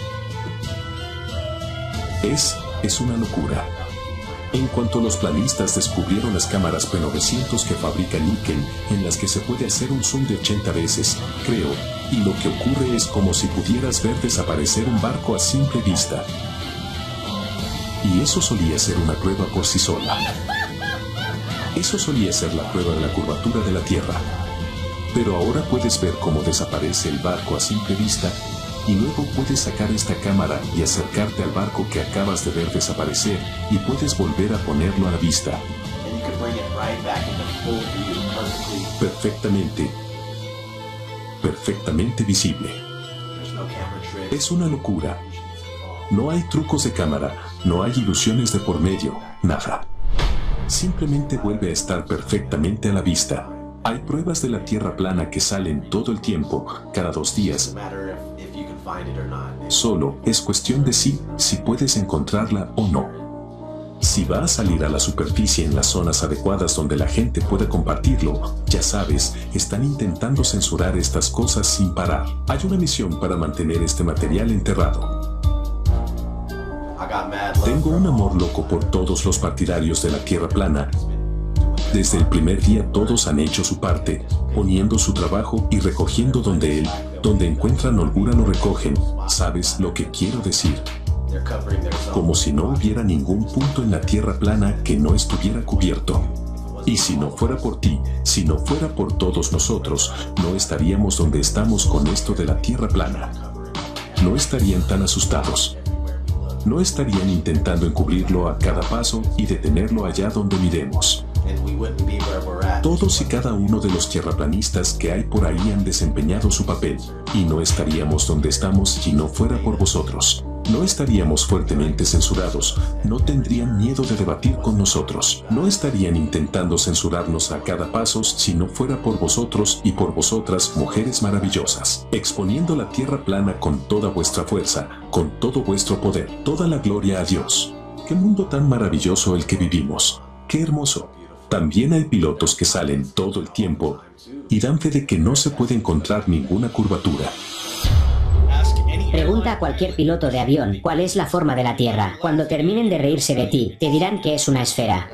S2: Es una locura. En cuanto los planistas descubrieron las cámaras P900 que fabrica Nikon, en las que se puede hacer un zoom de 80 veces, creo, y lo que ocurre es como si pudieras ver desaparecer un barco a simple vista. Y eso solía ser una prueba por sí sola. Eso solía ser la prueba de la curvatura de la Tierra. Pero ahora puedes ver cómo desaparece el barco a simple vista, y luego puedes sacar esta cámara y acercarte al barco que acabas de ver desaparecer y puedes volver a ponerlo a la vista. Perfectamente visible. Es una locura. No hay trucos de cámara, no hay ilusiones de por medio, nada. Simplemente vuelve a estar perfectamente a la vista. Hay pruebas de la Tierra plana que salen todo el tiempo, cada 2 días. Solo es cuestión de si puedes encontrarla o no. Si va a salir a la superficie en las zonas adecuadas donde la gente pueda compartirlo, ya sabes, están intentando censurar estas cosas sin parar. Hay una misión para mantener este material enterrado. Tengo un amor loco por todos los partidarios de la Tierra plana. Desde el primer día todos han hecho su parte, poniendo su trabajo y recogiendo donde encuentran holgura lo recogen. ¿Sabes lo que quiero decir? Como si no hubiera ningún punto en la tierra plana que no estuviera cubierto. Y si no fuera por ti, si no fuera por todos nosotros, no estaríamos donde estamos con esto de la tierra plana. No estarían tan asustados. No estarían intentando encubrirlo a cada paso y detenerlo allá donde miremos. Todos y cada uno de los tierraplanistas que hay por ahí han desempeñado su papel, y no estaríamos donde estamos si no fuera por vosotros. No estaríamos fuertemente censurados, no tendrían miedo de debatir con nosotros, no estarían intentando censurarnos a cada paso si no fuera por vosotros y por vosotras, mujeres maravillosas, exponiendo la tierra plana con toda vuestra fuerza, con todo vuestro poder, toda la gloria a Dios. ¡Qué mundo tan maravilloso el que vivimos! ¡Qué hermoso! También hay pilotos que salen todo el tiempo y dan fe de que no se puede encontrar ninguna curvatura.
S10: Pregunta a cualquier piloto de avión cuál es la forma de la Tierra. Cuando terminen de reírse de ti, te dirán que es una esfera.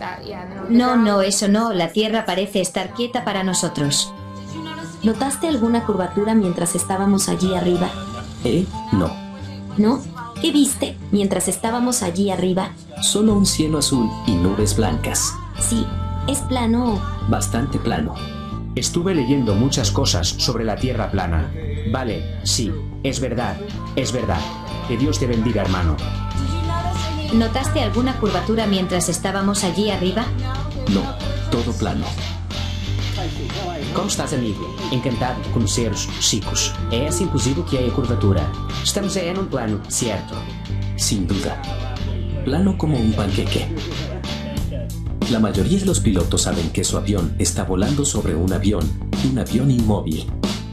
S3: No, eso no. La Tierra parece estar quieta para nosotros. ¿Notaste alguna curvatura mientras estábamos allí arriba?
S4: No.
S3: ¿No? ¿Qué viste mientras estábamos allí arriba?
S4: Solo un cielo azul y nubes blancas.
S3: Sí, es plano.
S4: Bastante plano.
S9: Estuve leyendo muchas cosas sobre la tierra plana. Vale, sí, es verdad, es verdad. Que Dios te bendiga, hermano.
S3: ¿Notaste alguna curvatura mientras estábamos allí arriba?
S4: No, todo plano.
S10: Como estás, amigo? Encantado de conhecer-os, chicos. Es imposible que haya curvatura. Estamos en un plano, ¿cierto?
S4: Sin duda. Plano como un panqueque. La mayoría de los pilotos saben que su avión está volando sobre un avión inmóvil.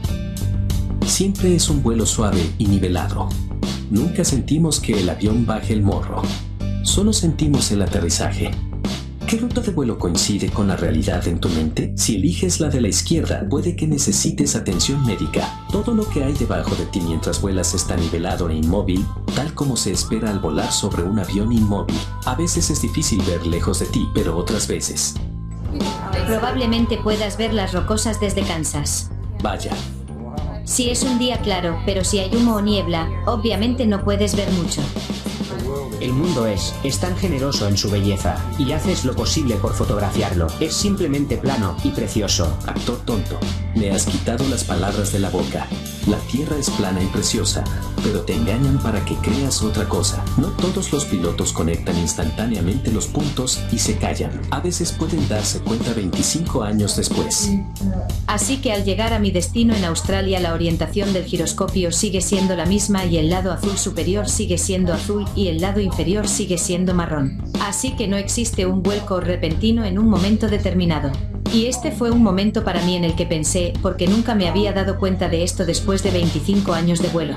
S4: Siempre es un vuelo suave y nivelado. Nunca sentimos que el avión baje el morro. Solo sentimos el aterrizaje. ¿Qué ruta de vuelo coincide con la realidad en tu mente? Si eliges la de la izquierda, puede que necesites atención médica. Todo lo que hay debajo de ti mientras vuelas está nivelado e inmóvil, tal como se espera al volar sobre un avión inmóvil. A veces es difícil ver lejos de ti, pero otras veces.
S3: Probablemente puedas ver las rocosas desde Kansas.
S4: Vaya.
S3: Si es un día claro, pero si hay humo o niebla, obviamente no puedes ver mucho.
S9: El mundo es tan generoso en su belleza, y haces lo posible por fotografiarlo. Es simplemente plano y precioso.
S4: Actor tonto, me has quitado las palabras de la boca. La tierra es plana y preciosa, pero te engañan para que creas otra cosa. No todos los pilotos conectan instantáneamente los puntos y se callan. A veces pueden darse cuenta 25 años después.
S3: Así que al llegar a mi destino en Australia, la orientación del giroscopio sigue siendo la misma y el lado azul superior sigue siendo azul y el lado inferior sigue siendo marrón. Así que no existe un vuelco repentino en un momento determinado. Y este fue un momento para mí en el que pensé, porque nunca me había dado cuenta de esto después de 25 años de vuelo.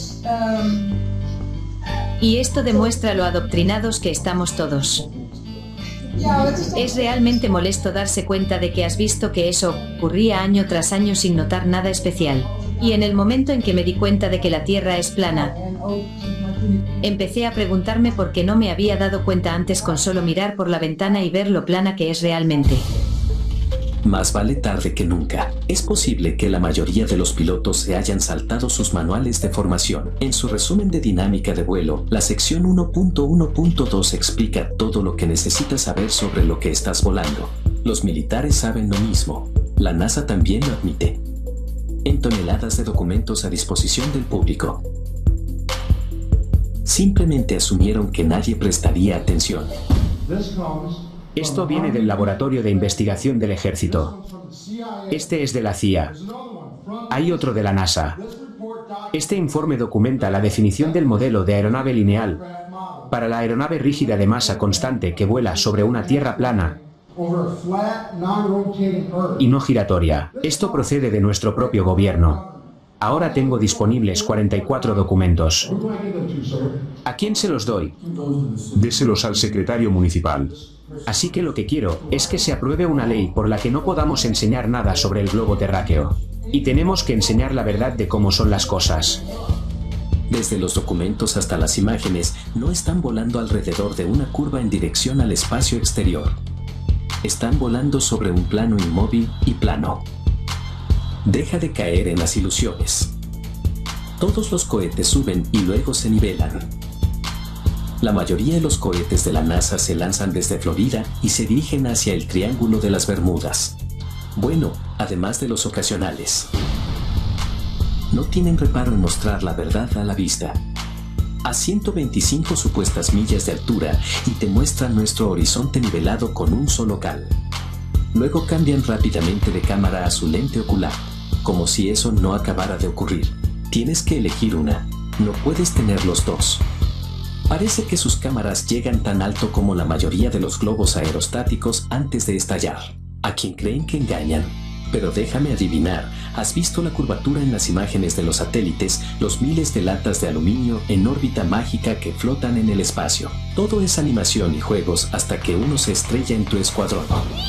S3: Y esto demuestra lo adoctrinados que estamos todos. Es realmente molesto darse cuenta de que has visto que eso ocurría año tras año sin notar nada especial. Y en el momento en que me di cuenta de que la Tierra es plana, empecé a preguntarme por qué no me había dado cuenta antes con solo mirar por la ventana y ver lo plana que es realmente.
S4: Más vale tarde que nunca. Es posible que la mayoría de los pilotos se hayan saltado sus manuales de formación. En su resumen de dinámica de vuelo, la sección 1.1.2 explica todo lo que necesitas saber sobre lo que estás volando. Los militares saben lo mismo. La NASA también lo admite. En toneladas de documentos a disposición del público. Simplemente asumieron que nadie prestaría atención.
S9: Esto viene del Laboratorio de Investigación del Ejército. Este es de la CIA. Hay otro de la NASA. Este informe documenta la definición del modelo de aeronave lineal para la aeronave rígida de masa constante que vuela sobre una tierra plana y no giratoria. Esto procede de nuestro propio gobierno. Ahora tengo disponibles 44 documentos. ¿A quién se los doy?
S2: Déselos al secretario municipal.
S9: Así que lo que quiero es que se apruebe una ley por la que no podamos enseñar nada sobre el globo terráqueo. Y tenemos que enseñar la verdad de cómo son las cosas.
S4: Desde los documentos hasta las imágenes, no están volando alrededor de una curva en dirección al espacio exterior. Están volando sobre un plano inmóvil y plano.
S1: Deja de caer en las ilusiones. Todos los cohetes suben y luego se nivelan. La mayoría de los cohetes de la NASA se lanzan desde Florida y se dirigen hacia el Triángulo de las Bermudas. Bueno, además de los ocasionales. No tienen reparo en mostrar la verdad a la vista. A 125 supuestas millas de altura y te muestran nuestro horizonte nivelado con un solo cal. Luego cambian rápidamente de cámara a su lente ocular, como si eso no acabara de ocurrir. Tienes que elegir una, no puedes tener los dos. Parece que sus cámaras llegan tan alto como la mayoría de los globos aerostáticos antes de estallar. A quien creen que engañan. Pero déjame adivinar, ¿has visto la curvatura en las imágenes de los satélites, los miles de latas de aluminio en órbita mágica que flotan en el espacio? Todo es animación y juegos hasta que uno se estrella en tu escuadrón.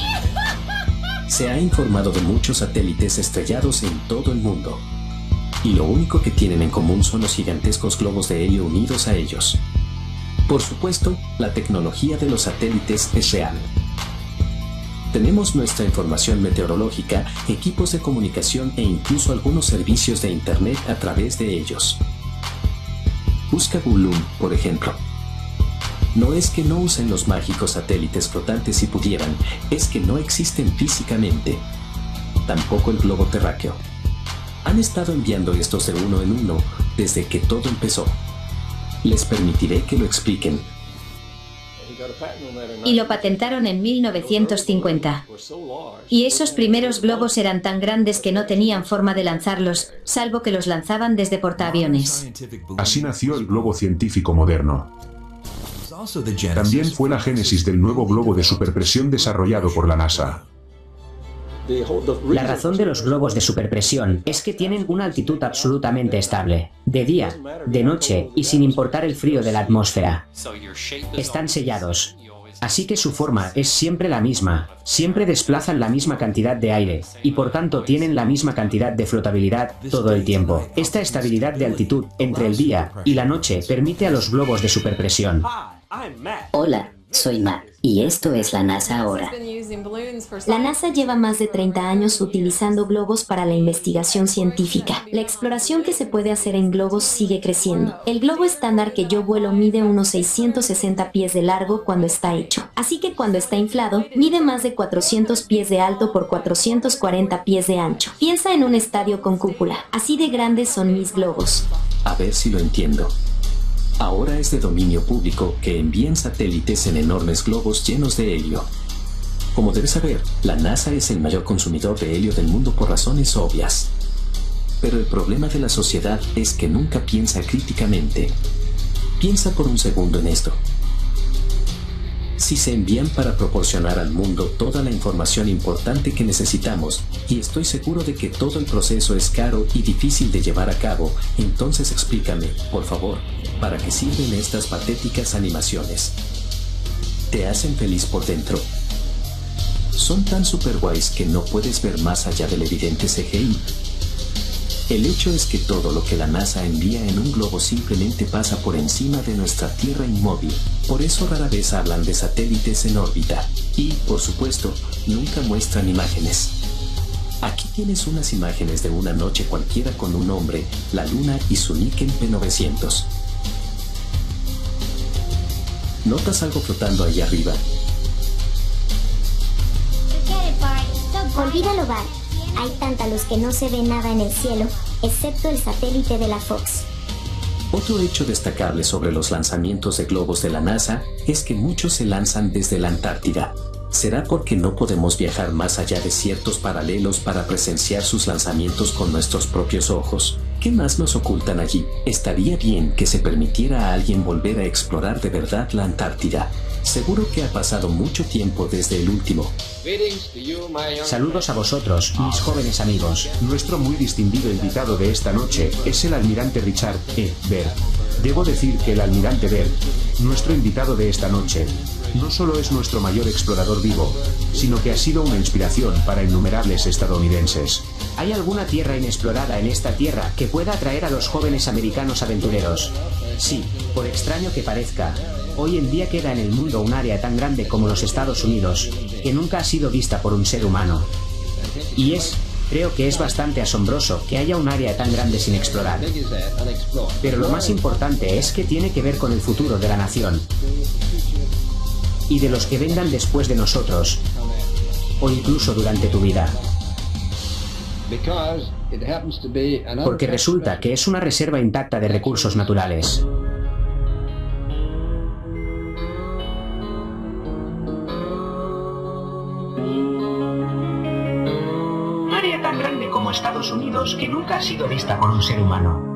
S1: Se ha informado de muchos satélites estrellados en todo el mundo. Y lo único que tienen en común son los gigantescos globos de helio unidos a ellos. Por supuesto, la tecnología de los satélites es real. Tenemos nuestra información meteorológica, equipos de comunicación e incluso algunos servicios de Internet a través de ellos. Busca Bulum, por ejemplo. No es que no usen los mágicos satélites flotantes si pudieran, es que no existen físicamente. Tampoco el globo terráqueo. Han estado enviando estos de uno en uno desde que todo empezó. Les permitiré que lo expliquen.
S11: Y lo patentaron en 1950. Y esos primeros globos eran tan grandes que no tenían forma de lanzarlos, salvo que los lanzaban desde portaaviones.
S9: Así nació el globo científico moderno. También fue la génesis del nuevo globo de superpresión desarrollado por la NASA.
S10: La razón de los globos de superpresión es que tienen una altitud absolutamente estable, de día, de noche y sin importar el frío de la atmósfera. Están sellados, así que su forma es siempre la misma, siempre desplazan la misma cantidad de aire y por tanto tienen la misma cantidad de flotabilidad todo el tiempo. Esta estabilidad de altitud entre el día y la noche permite a los globos de superpresión.
S4: Hola, soy Matt, y esto es la NASA ahora.
S3: La NASA lleva más de 30 años utilizando globos para la investigación científica. La exploración que se puede hacer en globos sigue creciendo. El globo estándar que yo vuelo mide unos 660 pies de largo cuando está hecho. Así que cuando está inflado, mide más de 400 pies de alto por 440 pies de ancho. Piensa en un estadio con cúpula. Así de grandes son mis globos.
S1: A ver si lo entiendo. Ahora es de dominio público que envíen satélites en enormes globos llenos de helio. Como debes saber, la NASA es el mayor consumidor de helio del mundo por razones obvias. Pero el problema de la sociedad es que nunca piensa críticamente. Piensa por un segundo en esto. Si se envían para proporcionar al mundo toda la información importante que necesitamos, y estoy seguro de que todo el proceso es caro y difícil de llevar a cabo, entonces explícame, por favor, ¿para qué sirven estas patéticas animaciones? ¿Te hacen feliz por dentro? Son tan super guays que no puedes ver más allá del evidente CGI. El hecho es que todo lo que la NASA envía en un globo simplemente pasa por encima de nuestra Tierra inmóvil. Por eso rara vez hablan de satélites en órbita. Y, por supuesto, nunca muestran imágenes. Aquí tienes unas imágenes de una noche cualquiera con un hombre, la Luna y su Nikon P900. ¿Notas algo flotando allá arriba?
S7: Olvídalo, Bart. Hay tanta luz que no se ve nada en el cielo, excepto el satélite de la Fox.
S1: Otro hecho destacable sobre los lanzamientos de globos de la NASA es que muchos se lanzan desde la Antártida. ¿Será porque no podemos viajar más allá de ciertos paralelos para presenciar sus lanzamientos con nuestros propios ojos? ¿Qué más nos ocultan allí? Estaría bien que se permitiera a alguien volver a explorar de verdad la Antártida. Seguro que ha pasado mucho tiempo desde el último.
S10: Saludos a vosotros, mis jóvenes amigos.
S9: Nuestro muy distinguido invitado de esta noche es el almirante Richard E. Byrd. Debo decir que el almirante Byrd, nuestro invitado de esta noche, no solo es nuestro mayor explorador vivo, sino que ha sido una inspiración para innumerables estadounidenses.
S10: ¿Hay alguna tierra inexplorada en esta tierra que pueda atraer a los jóvenes americanos aventureros? Sí, por extraño que parezca, hoy en día queda en el mundo un área tan grande como los Estados Unidos, que nunca ha sido vista por un ser humano. Y es Creo que es bastante asombroso que haya un área tan grande sin explorar. Pero lo más importante es que tiene que ver con el futuro de la nación y de los que vengan después de nosotros, o incluso durante tu vida. Porque resulta que es una reserva intacta de recursos naturales. Un área tan grande como Estados Unidos que nunca ha sido vista por un ser humano.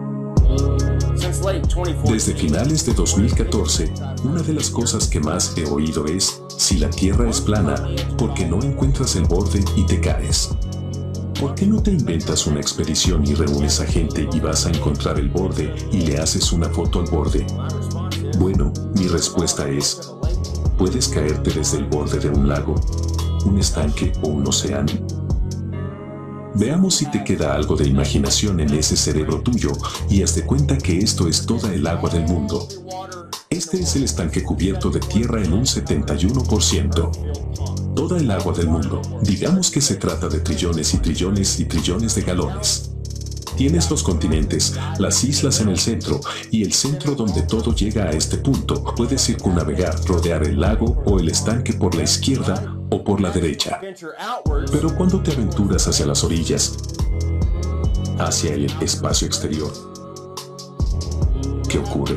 S2: Desde finales de 2014, una de las cosas que más he oído es, si la Tierra es plana, ¿por qué no encuentras el borde y te caes? ¿Por qué no te inventas una expedición y reúnes a gente y vas a encontrar el borde y le haces una foto al borde? Bueno, mi respuesta es, ¿puedes caerte desde el borde de un lago, un estanque o un océano? Veamos si te queda algo de imaginación en ese cerebro tuyo y haz de cuenta que esto es toda el agua del mundo. Este es el estanque cubierto de tierra en un 71%. Toda el agua del mundo. Digamos que se trata de trillones y trillones y trillones de galones. Tienes los continentes, las islas en el centro, y el centro donde todo llega a este punto. Puedes circunnavegar, rodear el lago o el estanque por la izquierda o por la derecha. Pero cuando te aventuras hacia las orillas, hacia el espacio exterior, ¿qué ocurre?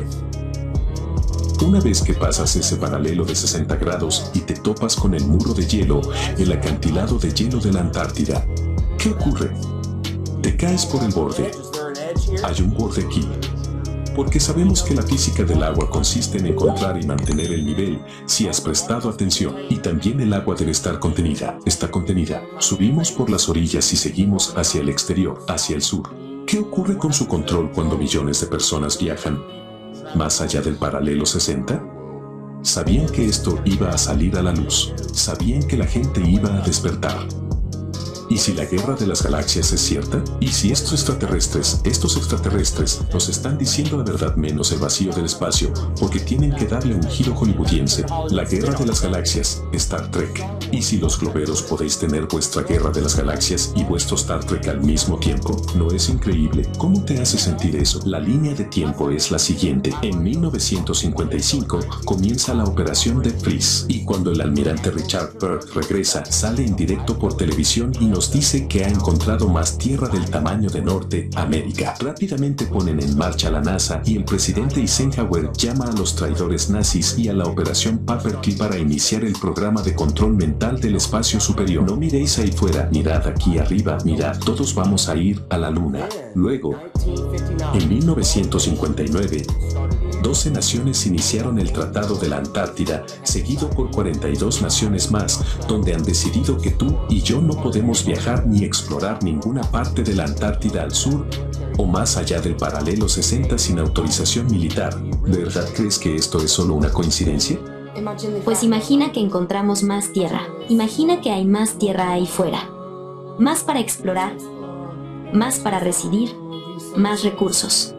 S2: Una vez que pasas ese paralelo de 60 grados y te topas con el muro de hielo, el acantilado de hielo de la Antártida, ¿qué ocurre? Te caes por el borde. Hay un borde aquí. Porque sabemos que la física del agua consiste en encontrar y mantener el nivel si has prestado atención. Y también el agua debe estar contenida. Está contenida. Subimos por las orillas y seguimos hacia el exterior, hacia el sur. ¿Qué ocurre con su control cuando millones de personas viajan más allá del paralelo 60? Sabían que esto iba a salir a la luz. Sabían que la gente iba a despertar. ¿Y si la guerra de las galaxias es cierta? ¿Y si estos extraterrestres nos están diciendo la verdad menos el vacío del espacio, porque tienen que darle un giro hollywoodiense? La guerra de las galaxias, Star Trek. ¿Y si los globeros podéis tener vuestra guerra de las galaxias y vuestro Star Trek al mismo tiempo? ¿No es increíble? ¿Cómo te hace sentir eso? La línea de tiempo es la siguiente. En 1955 comienza la operación Deep Freeze, y cuando el almirante Richard Byrd regresa, sale en directo por televisión y nos dice que ha encontrado más tierra del tamaño de Norteamérica. Rápidamente ponen en marcha la NASA y el presidente Eisenhower llama a los traidores nazis y a la operación Paperclip para iniciar el programa de control mental del espacio superior. No miréis ahí fuera, mirad aquí arriba, mirad, todos vamos a ir a la luna. Luego, en 1959, 12 naciones iniciaron el Tratado de la Antártida, seguido por 42 naciones más, donde han decidido que tú y yo no podemos viajar ni explorar ninguna parte de la Antártida al sur o más allá del paralelo 60 sin autorización militar. ¿De verdad crees que esto es solo una coincidencia?
S3: Pues imagina que encontramos más tierra. Imagina que hay más tierra ahí fuera. Más para explorar, más para residir, más recursos.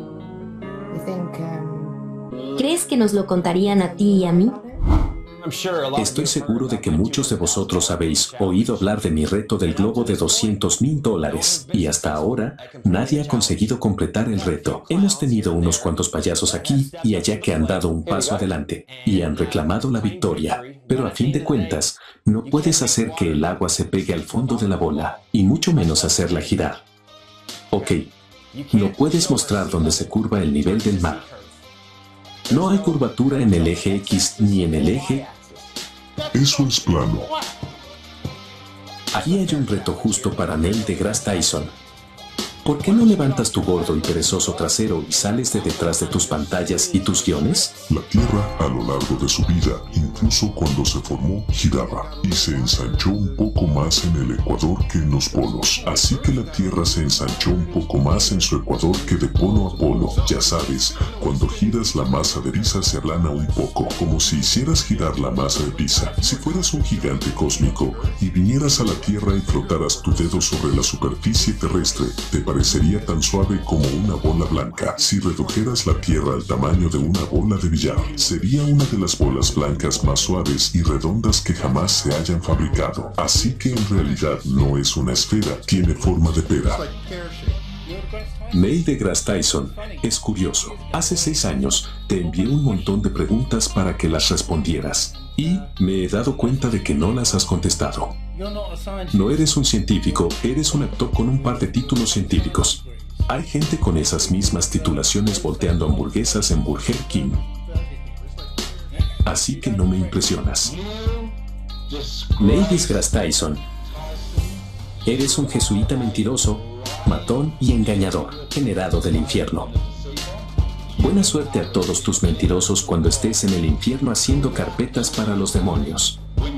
S3: ¿Crees que nos lo contarían a ti y a mí?
S1: Estoy seguro de que muchos de vosotros habéis oído hablar de mi reto del globo de $200,000 y hasta ahora nadie ha conseguido completar el reto. Hemos tenido unos cuantos payasos aquí y allá que han dado un paso adelante y han reclamado la victoria, pero a fin de cuentas no puedes hacer que el agua se pegue al fondo de la bola y mucho menos hacerla girar. Ok, no puedes mostrar dónde se curva el nivel del mar. No hay curvatura en el eje X ni en el eje.
S2: Eso es plano.
S1: Aquí hay un reto justo para Neil deGrasse Tyson. ¿Por qué no levantas tu gordo y perezoso trasero y sales de detrás de tus pantallas y tus guiones?
S2: La Tierra, a lo largo de su vida, incluso cuando se formó, giraba y se ensanchó un poco más en el ecuador que en los polos. Así que la Tierra se ensanchó un poco más en su ecuador que de polo a polo. Ya sabes, cuando giras la masa de pizza se aplana un poco, como si hicieras girar la masa de pizza. Si fueras un gigante cósmico y vinieras a la Tierra y frotaras tu dedo sobre la superficie terrestre, te parecería tan suave como una bola blanca. Si redujeras la Tierra al tamaño de una bola de billar, sería una de las bolas blancas más suaves y redondas que jamás se hayan fabricado. Así que en realidad no es una esfera, tiene forma de pera.
S1: Neil deGrasse Tyson, es curioso. Hace 6 años te envié un montón de preguntas para que las respondieras. Y me he dado cuenta de que no las has contestado. No eres un científico, eres un actor con un par de títulos científicos. Hay gente con esas mismas titulaciones volteando hamburguesas en Burger King. Así que no me impresionas. Neil deGrasse Tyson, eres un jesuita mentiroso, matón y engañador, generado del infierno. Buena suerte a todos tus mentirosos cuando estés en el infierno haciendo carpetas para los demonios.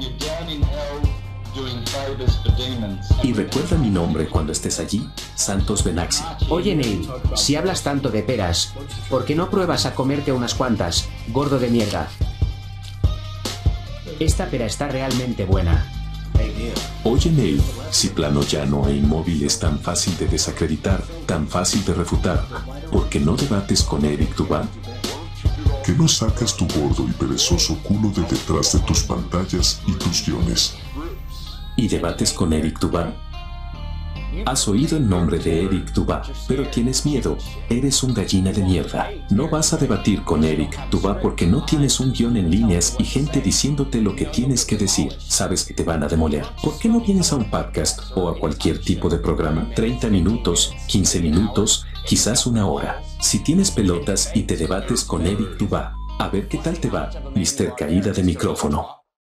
S1: Y recuerda mi nombre cuando estés allí, Santos Benaxi.
S10: Oye Neil, si hablas tanto de peras, ¿por qué no pruebas a comerte unas cuantas, gordo de mierda? Esta pera está realmente buena.
S1: Oye Neil, si plano llano e inmóvil es tan fácil de desacreditar, tan fácil de refutar, ¿por qué no debates con Eric Dubin?
S2: ¿Que no sacas tu gordo y perezoso culo de detrás de tus pantallas y tus guiones?
S1: ¿Y debates con Eric Dubin? Has oído el nombre de Eric Dubin, pero tienes miedo. Eres un gallina de mierda. No vas a debatir con Eric Dubin porque no tienes un guión en líneas y gente diciéndote lo que tienes que decir. Sabes que te van a demoler. ¿Por qué no vienes a un podcast o a cualquier tipo de programa? 30 minutos, 15 minutos, quizás una hora. Si tienes pelotas y te debates con Eric Dubin, a ver qué tal te va, Mr. Caída de micrófono.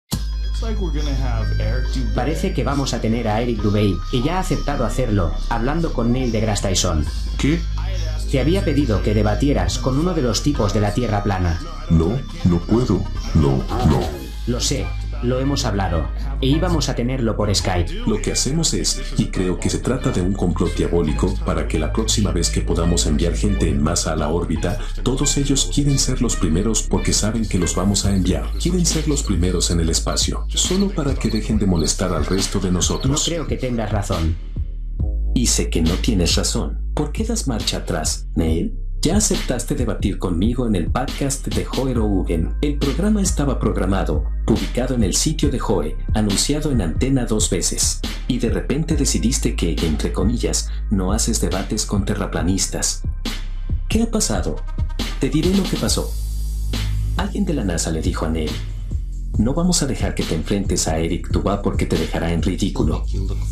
S10: Parece que vamos a tener a Eric Dubin, y ya ha aceptado hacerlo, hablando con Neil deGrasse Tyson.
S2: ¿Qué?
S10: Te había pedido que debatieras con uno de los tipos de la Tierra plana.
S2: No, no puedo. No.
S10: Lo sé, lo hemos hablado, e íbamos a tenerlo por Skype.
S1: Lo que hacemos es, y creo que se trata de un complot diabólico, para que la próxima vez que podamos enviar gente en masa a la órbita, todos ellos quieren ser los primeros porque saben que los vamos a enviar. Quieren ser los primeros en el espacio, solo para que dejen de molestar al resto de nosotros.
S10: No creo que tengas razón.
S1: Y sé que no tienes razón. ¿Por qué das marcha atrás, Neil? Ya aceptaste debatir conmigo en el podcast de Joe Rogan. El programa estaba programado, publicado en el sitio de Joe, anunciado en antena 2 veces. Y de repente decidiste que, entre comillas, no haces debates con terraplanistas. ¿Qué ha pasado? Te diré lo que pasó. Alguien de la NASA le dijo a Neil: no vamos a dejar que te enfrentes a Eric Dubin porque te dejará en ridículo.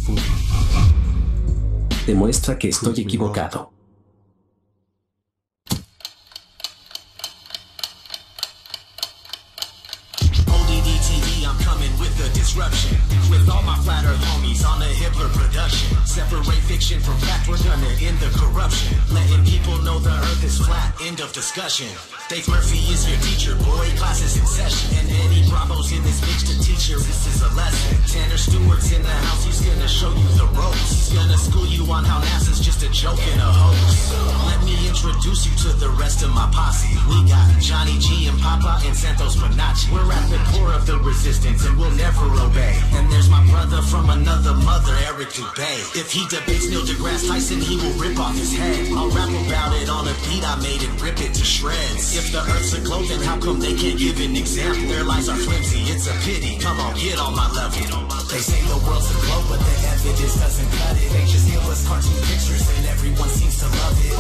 S1: Demuestra que estoy equivocado.
S12: Disruption with all my flat earth homies on the Hitler production. Separate fiction from fact, we're gonna end the corruption. Letting people know the earth is flat, end of discussion. Dave Murphy is your teacher, boy, class is in session. And Eddie Bravo's in this bitch to teach you, this is a lesson. Tanner Stewart's in the house, he's gonna show you the ropes. He's gonna school you on how NASA's just a joke and a hoax. Let me introduce you to the rest of my posse. We got Johnny G and Papa and Santos Bonacci. We're at the core of the resistance and we'll never obey. And there's my brother from another mother, Eric Dubin. If he debates Neil deGrasse Tyson, he will rip off his head. I'll rap about it on a beat I made and rip it to shreds. If the earth's a globe, then how come they can't give an example? Their lies are flimsy, it's a pity. Come on, get on my level. They say the world's a globe, but the evidence doesn't cut it. They just give us cartoon pictures and everyone seems to love it.